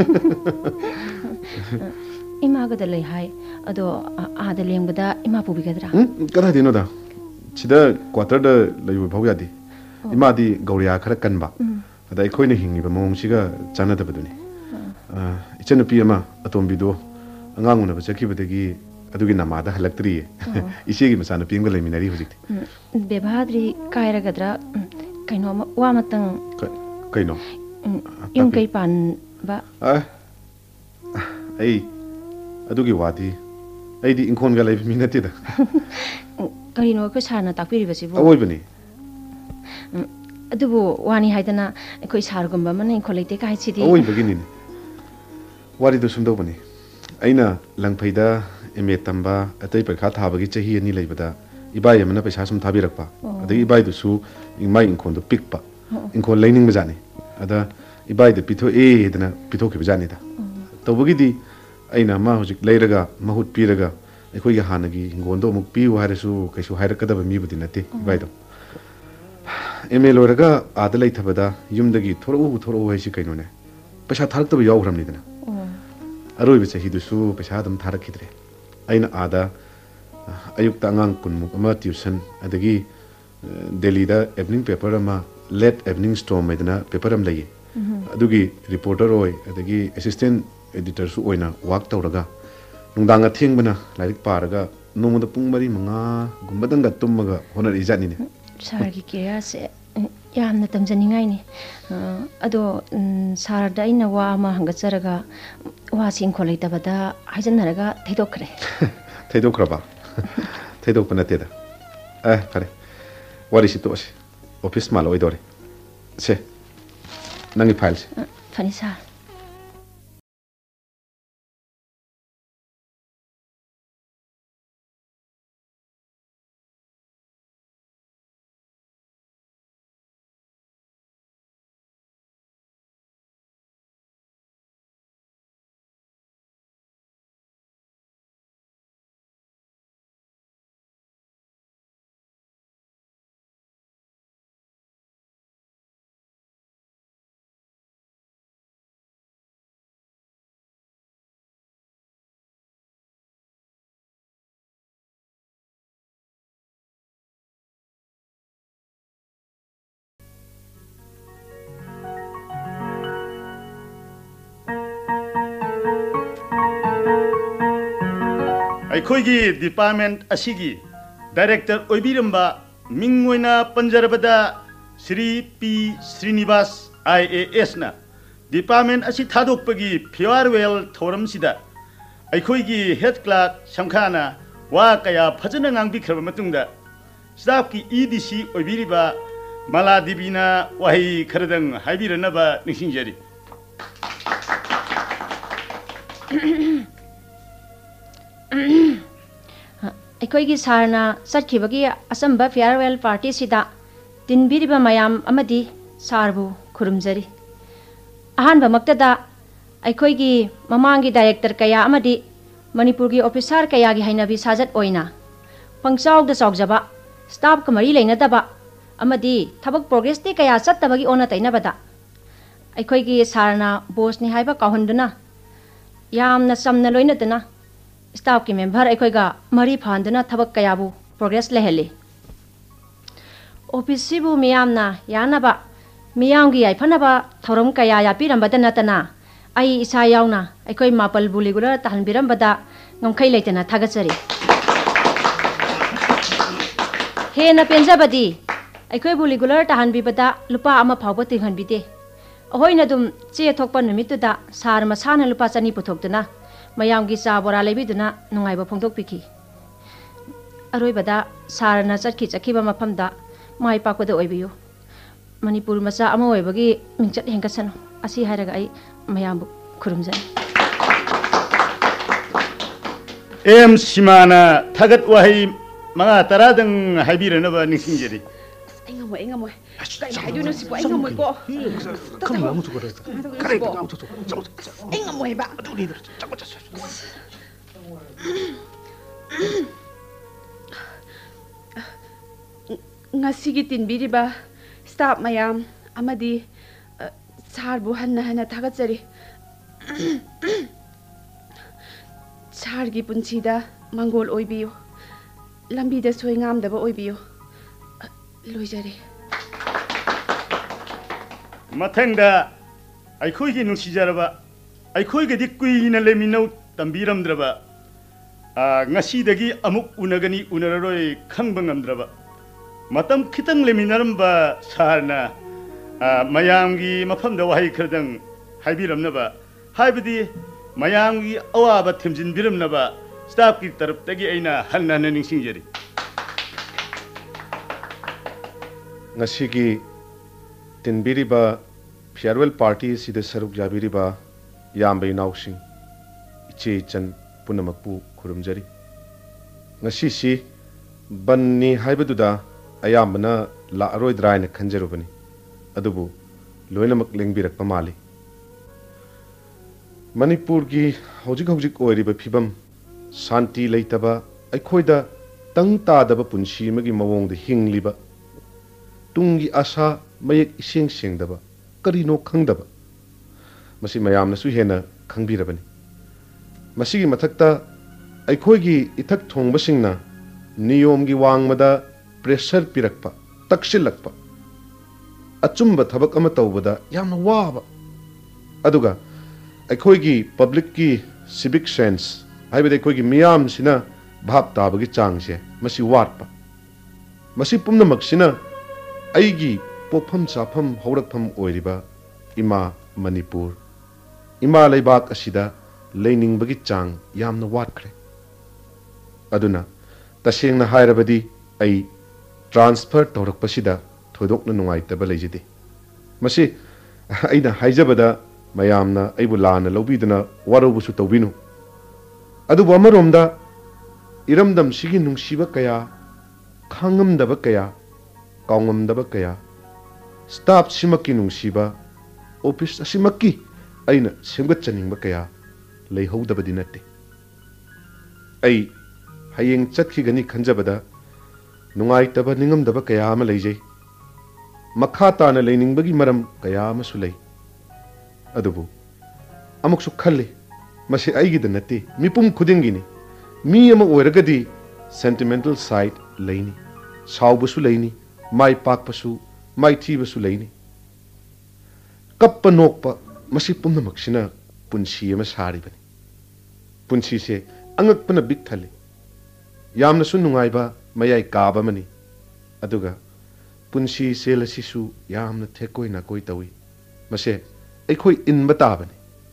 इमा गद लೈ हाय अदो आदा लेंबदा इमा पुबिगदरा कदा दिनो दा सिदा क्वार्टर दा लैबो भाव यादी इमा दी गौरिया खरा कनबा अदा अखोयने हिंगिबा मोंसिगा चानदबदुनी इचनपि अमा अतोंबिदो अंगांग उनबा चखिबदगी अदुगी नमादा हलक्तरी इसेगी मसाना पिंगो लेमिनारी हुजिक बेभाद्री कायरगद्रा कैनो वा मतंग कैनो युं कै पान बा आई अदुगी वादी आइदी इंखोनगा लेबि मिनतेदा करिनो को सारना ताकपिरिबसिबो अवोइबनी अदुबो वानी हाइदना अखोय सारगुम्बा मन इंखोलैते काइसिदी अवोइबगिनी वारी दो सुमदोबनी अइना लंगफैदा एम ए तंबा अतई परीक्षा थाबगी चही अनि लेबदा इबाई अमना पैसा सम थाबिरकपा अदगी इबाई दुसु इमाई इंखोन दो पिकपा इंखोन लाइनिंग बजाने अदा इबाई दे पिथो ए दना पिथो के बजाने दा तबगी दी अइना मा हुजिक लेरगा महुत पिरगा अखोई हानगी इंगोन दो मुक पिउ हारसु कैसु हायरकदब मीबुदि नते इबाई दो एम ए लोरगा आदा लैथबदा युमदगी थोरो थोरो हाइसि कैनोने पैसा थारक्तब यावग्रमनि दना अरोइब चही दुसु पैसा दम थारखिद्रे अइना आदा अयुक्त अंगांग कुनमुक अमा ट्यूशन अदगी दिल्ली दा इवनिंग पेपर अमा लेट इवनिंग स्टॉर्म मेदना पेपर अम लई अदुगी रिपोर्टर ओय अदगी असिस्टेंट एडिटर सु ओइना वर्क तौरगा नुंदांग थेंगबना लाइक पारगा नोमद पुंग मरी मंगा गुंबदंगा तुमगा होनरी जानिने सारगी केरिया से यामना तमजनिंगाइनी अदो सारदा इना वा मा हंगचरगा वा सिंग खोलैतबदा हाइजनरगा थैदोखरे थैदोखरबा थैदोख नतेदा ए फरे वारी सितोसे ऑफिस माल ओइदोरे से नंगी फाइल से फनी सार अखोगी डिपार्टमेंट असिगी डायरेक्टर ओइबिरंबा मिंगोइना पंजरबदा Sri P. Srinivas I A S na Department asi thadokpagi farewell thoram sida aikhoigi head clerk Shamkhana wa kaya phajana ngangbikhra matungda staff ki E D C oibiriba Mala Divina wahi kharadang haibiranaba ningsingjari ꯑꯩꯈꯣꯏꯒꯤ ꯁꯥꯔꯅ ꯆꯠꯈꯤꯕꯒꯤ ꯑꯆꯝꯕ farewell ꯄꯥꯔꯇꯤꯁꯤꯗ ꯇꯤꯟꯕꯤꯔꯤꯕ ꯃꯌꯥꯝ ꯑꯃꯗꯤ ꯁꯥꯔꯕꯨ ꯈꯨꯔꯨꯝꯖꯔꯤ ꯑꯍꯥꯟꯕꯃꯛꯇꯗ ꯑꯩꯈꯣꯏꯒꯤ ꯃꯃꯥꯡꯒꯤ director ꯀꯌꯥ ꯑꯃꯗꯤ ꯃꯅꯤꯄꯨꯔꯒꯤ ꯑꯣꯐꯤꯁꯥꯔ ꯀꯌꯥꯒꯤ ꯍꯩꯅꯕꯤ ꯁꯥꯖꯠ ꯑꯣꯏꯅ ꯄꯪꯆꯥꯎꯗ ꯆꯥꯎꯖꯕ ꯁ꯭ꯇꯥꯐꯀ ꯃꯔꯤ ꯂꯩꯅꯗꯕ ꯑꯃꯗꯤ ꯊꯕꯛ ꯄ꯭ꯔꯣꯒ꯭ꯔꯦꯁꯇꯤ ꯀꯌꯥ ꯆꯠꯇꯕꯒꯤ ꯑꯣꯟꯅ ꯇꯩꯅꯕꯗ ꯑꯩꯈꯣꯏꯒꯤ ꯁꯥꯔꯅ ꯕꯣꯁꯅꯤ ꯍꯥꯏꯕ ꯀꯥꯎꯍꯟꯗꯨꯅ ꯌꯥꯝꯅ ꯆꯝꯅ ꯂꯣꯏꯅꯗꯨꯅ स्टाफ की मेंबर अखोइगा मरी फांदना थबक कयाबु प्रोग्रेस लेहली ऑफिस सिबु मियामना यानबा मियामगी आइफनबा थौरम कया यापिरंबदा नतना आई इसा यावना अखोइ मापल बुलिगुलर तहनबिरंबदा ngomkhai leitana thagachari हेना पेंजाबदी अखोइ बुलिगुलर तहनबिबदा लुपा अमा फावबा तिंहनबिदे अहोइना दुम चे थोकपा नुमितुदा सार मसाना लुपा चनी पुथोक्तुना ꯃꯌꯥꯝꯒꯤ ꯆꯥ ꯕꯣꯔꯥ ꯂꯩꯕꯤꯗꯨꯅ ꯅꯨꯡꯉꯥꯏꯕ ꯐꯣꯡꯗꯣꯛꯄꯤꯈꯤ ꯑꯔꯣꯏꯕꯗ ꯁꯥꯔꯅ ꯆꯠꯈꯤ ꯆꯠꯈꯤꯕ ꯃꯐꯝꯗ ꯃꯥꯏ ꯄꯥꯛꯄꯗ ꯑꯣꯏꯕꯤꯌꯨ ꯃꯅꯤꯄꯨꯔ ꯃꯆꯥ ꯑꯃ ꯑꯣꯏꯕꯒꯤ ꯃꯤꯡꯆꯠ ꯍꯦꯟꯒꯠꯁꯅꯨ ꯑꯁꯤ ꯍꯥꯏꯔꯒ ꯑꯩ ꯃꯌꯥꯝꯕꯨ ꯈꯨꯔꯨꯝꯖꯔꯤ ꯑꯦꯝ ꯁꯤꯃꯥꯅ ꯊꯥꯒꯠ ꯋꯥꯍꯩ ꯃꯉꯥ ꯇꯔꯥꯗꯪ ꯍꯥꯏꯕꯤꯔꯅꯕ ꯅꯤꯡꯁꯤꯡꯖꯔꯤ ꯑꯩ ꯉꯝꯃꯣꯏ ꯑꯩ ꯉꯝꯃꯣꯏ ꯀꯩ ꯍꯥꯏꯗꯣꯏꯅꯣ ꯁꯤꯕꯨ ꯑꯩ ꯉꯝꯃꯣꯏꯀꯣ ꯑꯩ ꯉꯝꯃꯣꯏꯕ ngasi gi tinbiri ba staff mayam amadi sar bu hanna hana thagat jari sar gi punchi da mangol oibiyo lambi da soi ngam da ba oibiyo loi jari mathang da aikhoi gi nusi jaraba aikhoi gi dikui na leminau tambiram draba ngasi dagi amuk unagani unararoi khangba ngamdraba matam khitang leminaramba sarna mayamgi mafamda wahi khradang haibiramnaba haibadi mayamgi awaba thimjin biramnaba staff ki taraf tagi aina halna na ningsingjari ngasigi tinbiriba farewell party sida saruk jabiriba yambai nausing iche chan punamakpu khurumjari ngasi si banni haibaduda ayambana la aroidraina khanjarubani adubu loinamak lengbirakpa mali manipur gi hojik hojik oiriba phibam shanti leitaba aikhoida tangta daba punshi magi mawong de hingliba tungi asa mayek iseng sengdaba karino khangdaba masi mayamna su hena khangbirabani masigi mathakta aikhoigi ithak thongbasingna niyom gi wangmada pressure pirakpa takshilakpa achumba thabak ama tawbada yamna waba aduga aikhoigi public ki civic sense haibade aikhoigi miyam sina bhab tabagi changse masi warpa masi pumnamak sina aigi pokpham chafam haurakpham oiriba ima manipur ima leibak asida leiningbagi chang yamna watkre aduna tasengna hairabadi ai transfer tawrakpasida thodokna nungaitaba leijide masi aina haijabada mayamna aibu lana lobiduna warobusu tawbinu adubu amaromda iramdam sigi nungsiba kaya khangamdaba kaya kaungamdaba kaya staff simaki nungsiba office asimaki aina semgatchaningba kaya leihodabadi natte ai hayeng chatkigani khanjabada nungaitaba ningamdaba kaya ama leijai makha tana leiningbagi maram kaya ama sulai adubu amuksu khalle masi aigi da natte mipum khudingini mi ama oiragadi sentimental side leini saubusu leini mai pakpasu mai thibasu leini kappa nokpa masi pumna maksina punsi ama sari bani punsi se angakpana big thale yamna su nungaiba mayai kaba mani aduga punsi sel asisu yamna thekoi na koi tawi mase aikhoi inba tabani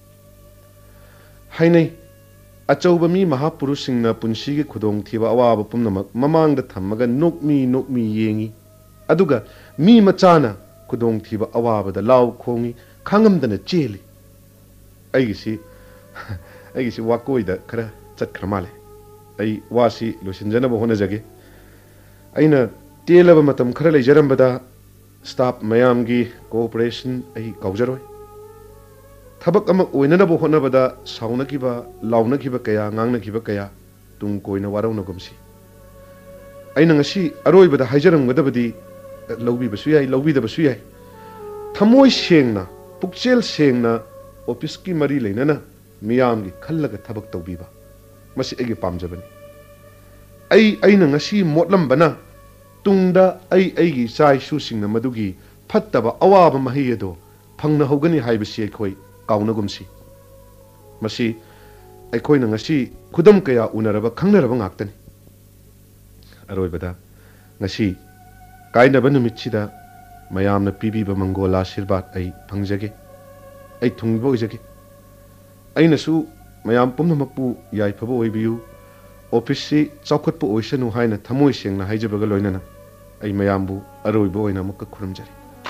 hainai achauba mi mahapurusingna punsi gi khudong thiba awaba pumnamak mamang da thammaga nokmi nokmi yengi aduga mi machana khudong thiba awaba da law khongi khangamdana cheli aigisi aigisi wakoi da khara chatkramale ai wasi losinjana bo hona jage aina telaba matam khara leijarambada staff mayam gi cooperation ai kaujaroi thabak ama oinana bo hona bada sauna kiba launa kiba kaya ngangna kiba kaya tung koina warau na gumsi aina ngasi aroi bada haijaram gadabadi lawbi basu yai lawbi da basu yai thamoi sengna pukchel sengna office ki mari leinana miyam gi khallaga thabak tawbiba masi ege pamjabani ai aina ngasi motlam bana tungda ai aigi sai su singna madugi phattaba awaba mahi ado phangna hogani haibasi ai kauna gumsi masi aikoi na ngasi khudam kaya unaraba khangnaraba ngaktani aroi bada ngasi kaina ba numitchida mayamna pibi ba mangola ashirbat ai phangjage ai thungbo ojage aina su mayam pumna makpu yai phabo oibiu office si chaukhot pu oisanu haina thamoi sengna haijabaga loinana ai mayambu aroi bo oina mukka khuramjari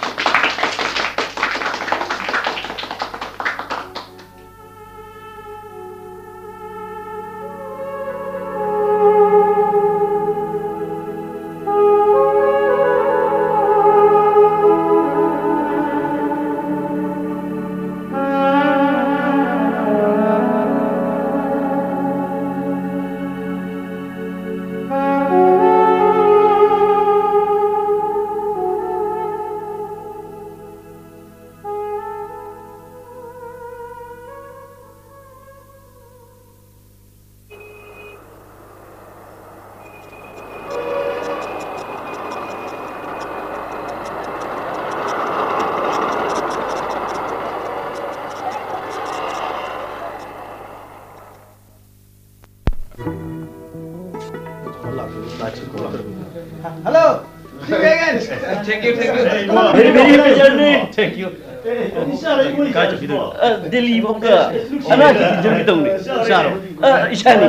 Hello. See you again. Thank you, thank you. Very, very happy journey. Thank you. Kaya chapidoi. Delhi bhanga. Ana ki journey tawni. Saro. Ishani.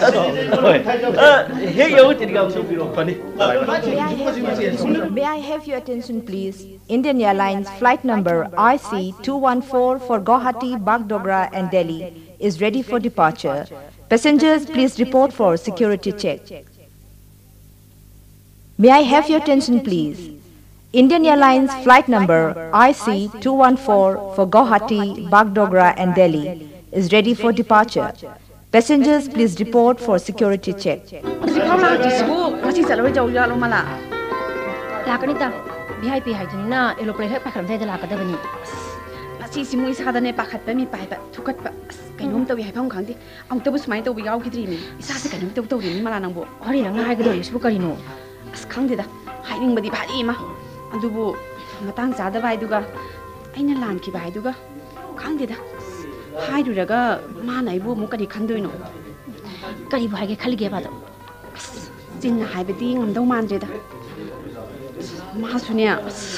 Hey yo, tirigam so biro. Funny. May I have your attention, please? Indian Airlines flight number I C two one four for Guwahati, Bagdogra and Delhi is ready for departure. Passengers, please report for security check. May I have your attention, please? Indian Airlines flight number I C two one four for Guwahati, Bagdogra and Delhi is ready for departure. Passengers, please report for security check. Lakanita, V I P haidunina aeroplane hek pakram thai da lakadabani. Asi si mui sadane pakhat pa mi pai ba thukat ba kainom tawi hai phang khangdi ang tabu smai tawi yaw kidri mi isa se kainom taw taw ri mala nang bo hori nang hai gadori su karino as khangde da haining badi bhari ma adubu matang chada bai duga aina lan ki bai duga khangde da hai du raga ma nai bu mu kari khandoi no kari bu hai ge khali ge ba do jin hai badi ngam dau man je da ma sunya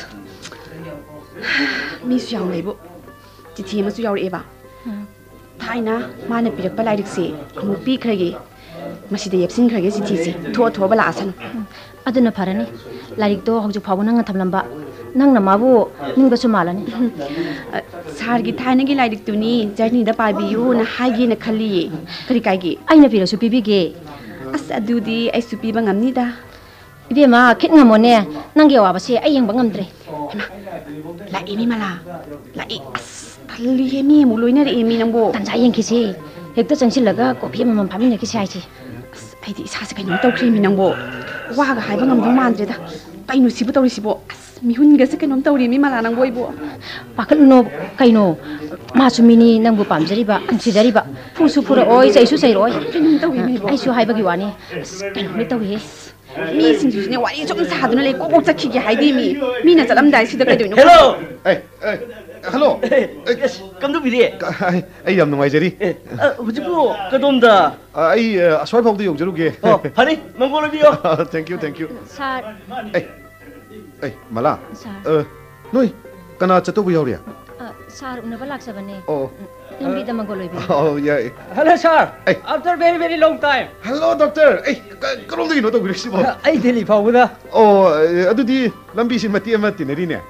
mi su yaw nei bu ti thi ma su yaw re ba thaina mana pirak pa lairik se amu pi khrage masida yepsin khrage si thi si tho tho bala asan aduna pharani lairik to hokju phabu nang thamlamba nang na mabu ningba su malani sar gi thaina gi lairik tu ni journey da pa bi yu na hai gi na khali kari kai gi aina pira su pibi ge as adudi ai su pi ba ngam ni da ibe ma khit ngamone nang ge wa ba se ai yeng ba ngamdre la imi mala la i ali emi mu loina re emi nangbo tanza yeng ki si hekta changsil laga kopi mamam phami ne ki sai chi ai di sa se kai no taw khri mi nangbo wa ga hai ba ngam dong man je da kai nu sibu taw ri sibo mi hun ga se kai nom taw ri mi mala nangbo ibo pakal no kai no ma su mini nangbu pamjari ba angsi jari ba fu su pura oi sai su sai roi kai taw ri mi ai su hai ba gi wani kai no taw he mi sing su ne wari chom sa haduna le ko ko chakhi gi hai di mi mi na chalam dai si da kai do no Hello. Hey, hey. Hello. Yes, come to biri. Ai yam nungaijari. Hujipu kadomda. Ai aswai phawdi yongjaruge. Oh, hani mangolo biyo. Thank you, thank you. Sir. Hey. Ay, Mala. Sir. Uh, Noi, kana chatu bu yauri? Sir, unaba laksabane. Oh. Lambi da magoloy bi. Oh, yeah. Hello, sir. Hey. After very very long time. Hello, doctor. Hey, karom da gino to gurisi bo. Ay Delhi fawuda. Oh, adudi lambi sin mati amati ne rine.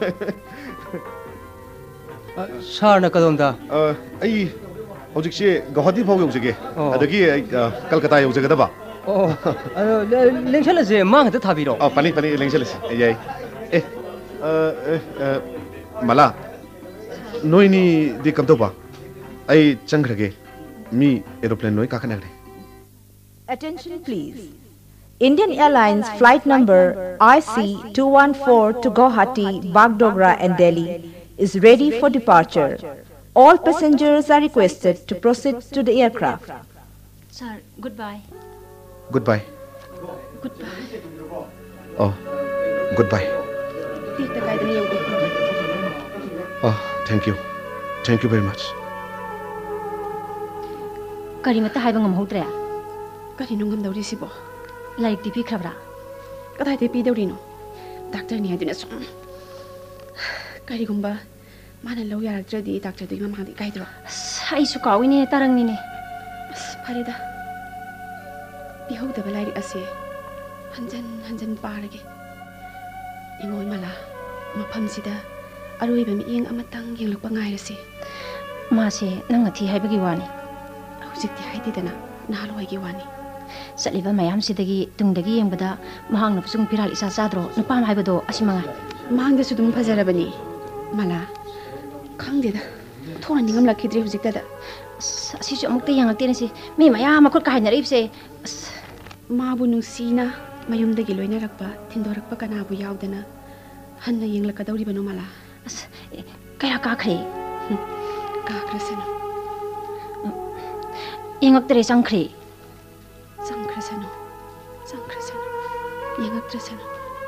Sir na kadonda. Uh, ai hojik se Guwahati phau yojage. Adagi Kolkata yojage ba. Oh, lengshal se mang ta thabiro. Oh, pani pani lengshal se. Ai. Eh. Uh, Mala. Noi ni di kam to ba. Ai changrage. Mi aeroplane noi ka kanagre. Attention please. Indian Airlines flight number I C two one four to Guwahati, Bagdogra and Delhi is ready for departure. All passengers are requested to proceed to the aircraft. Sir, goodbye. Goodbye. Goodbye. Oh, goodbye. Oh, thank you. Thank you very much. Kari mata hai bangam hodre. Kari nungam dauri sibo. Like tipi khabra. Kadai tipi dauri no. Doctor ni aduna so. Kari gumba mana lau yaraktradi doctor di mama di kaidro. Sai su kawi ni tarang ni ne. As parida. Bihau da balai ase. Hanjan hanjan parage. Ingoi mala mafam sida arui ba mi ing amatang yeng lakpa ngai rasi. Ma se nang athi hai bagi wani. Hujik ti hai didana naloi gi wani. Saliba mayam sidagi tungdagi yengbada mahang na pusung piral isa sadro nupam hai bado asimanga. Mahang da sudum fajarabani. Mala khangde da thona ningam lakhidri hujik da. Si su amuk te yang te si mi maya makut ka hainarib se ma bu nungsina mayum dagi loina rakpa thindorakpa kana bu yaudana hanna yeng lakadawri bano mala. Kaya ka khre ka krasana yengak tere sang khre sang krasana sang krasana yengak trasana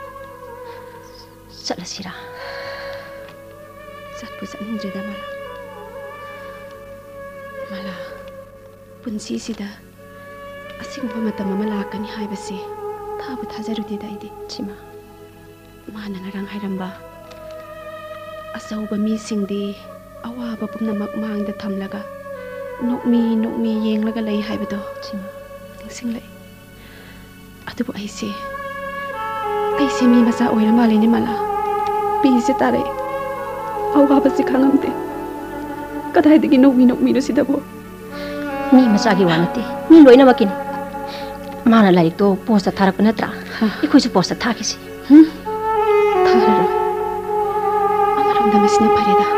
salasira satpu sanjre da mala mala punsi sida asigba matam ama lakani haibase thabu thajarudi da ide chima mana ngarang hairamba asauba mi singdi awaba pumnamak mangda thamlaga nokmi nokmi yenglaga lei haibado chima singlai adubu aise aise mi masa oira male ni mala pi se tare awaba se khangamte kadai digi nokmi nokmi no sidabo mi masa gi wanate mi loina makini mana lai to posta tharak natra ikhoi su posta thakisi hm thararo amaram damasne parida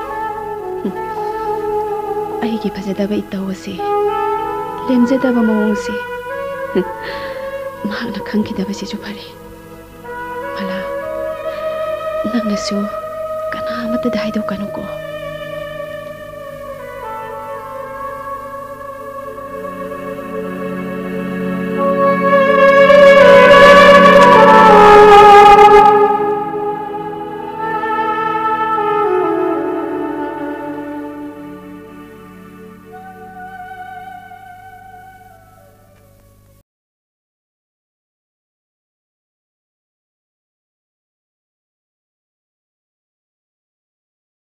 ai gi phajadaba itawase lemjadaba mawongse mahakna khangkidaba se chu phare mala nangnasu kana amata dai do kanuko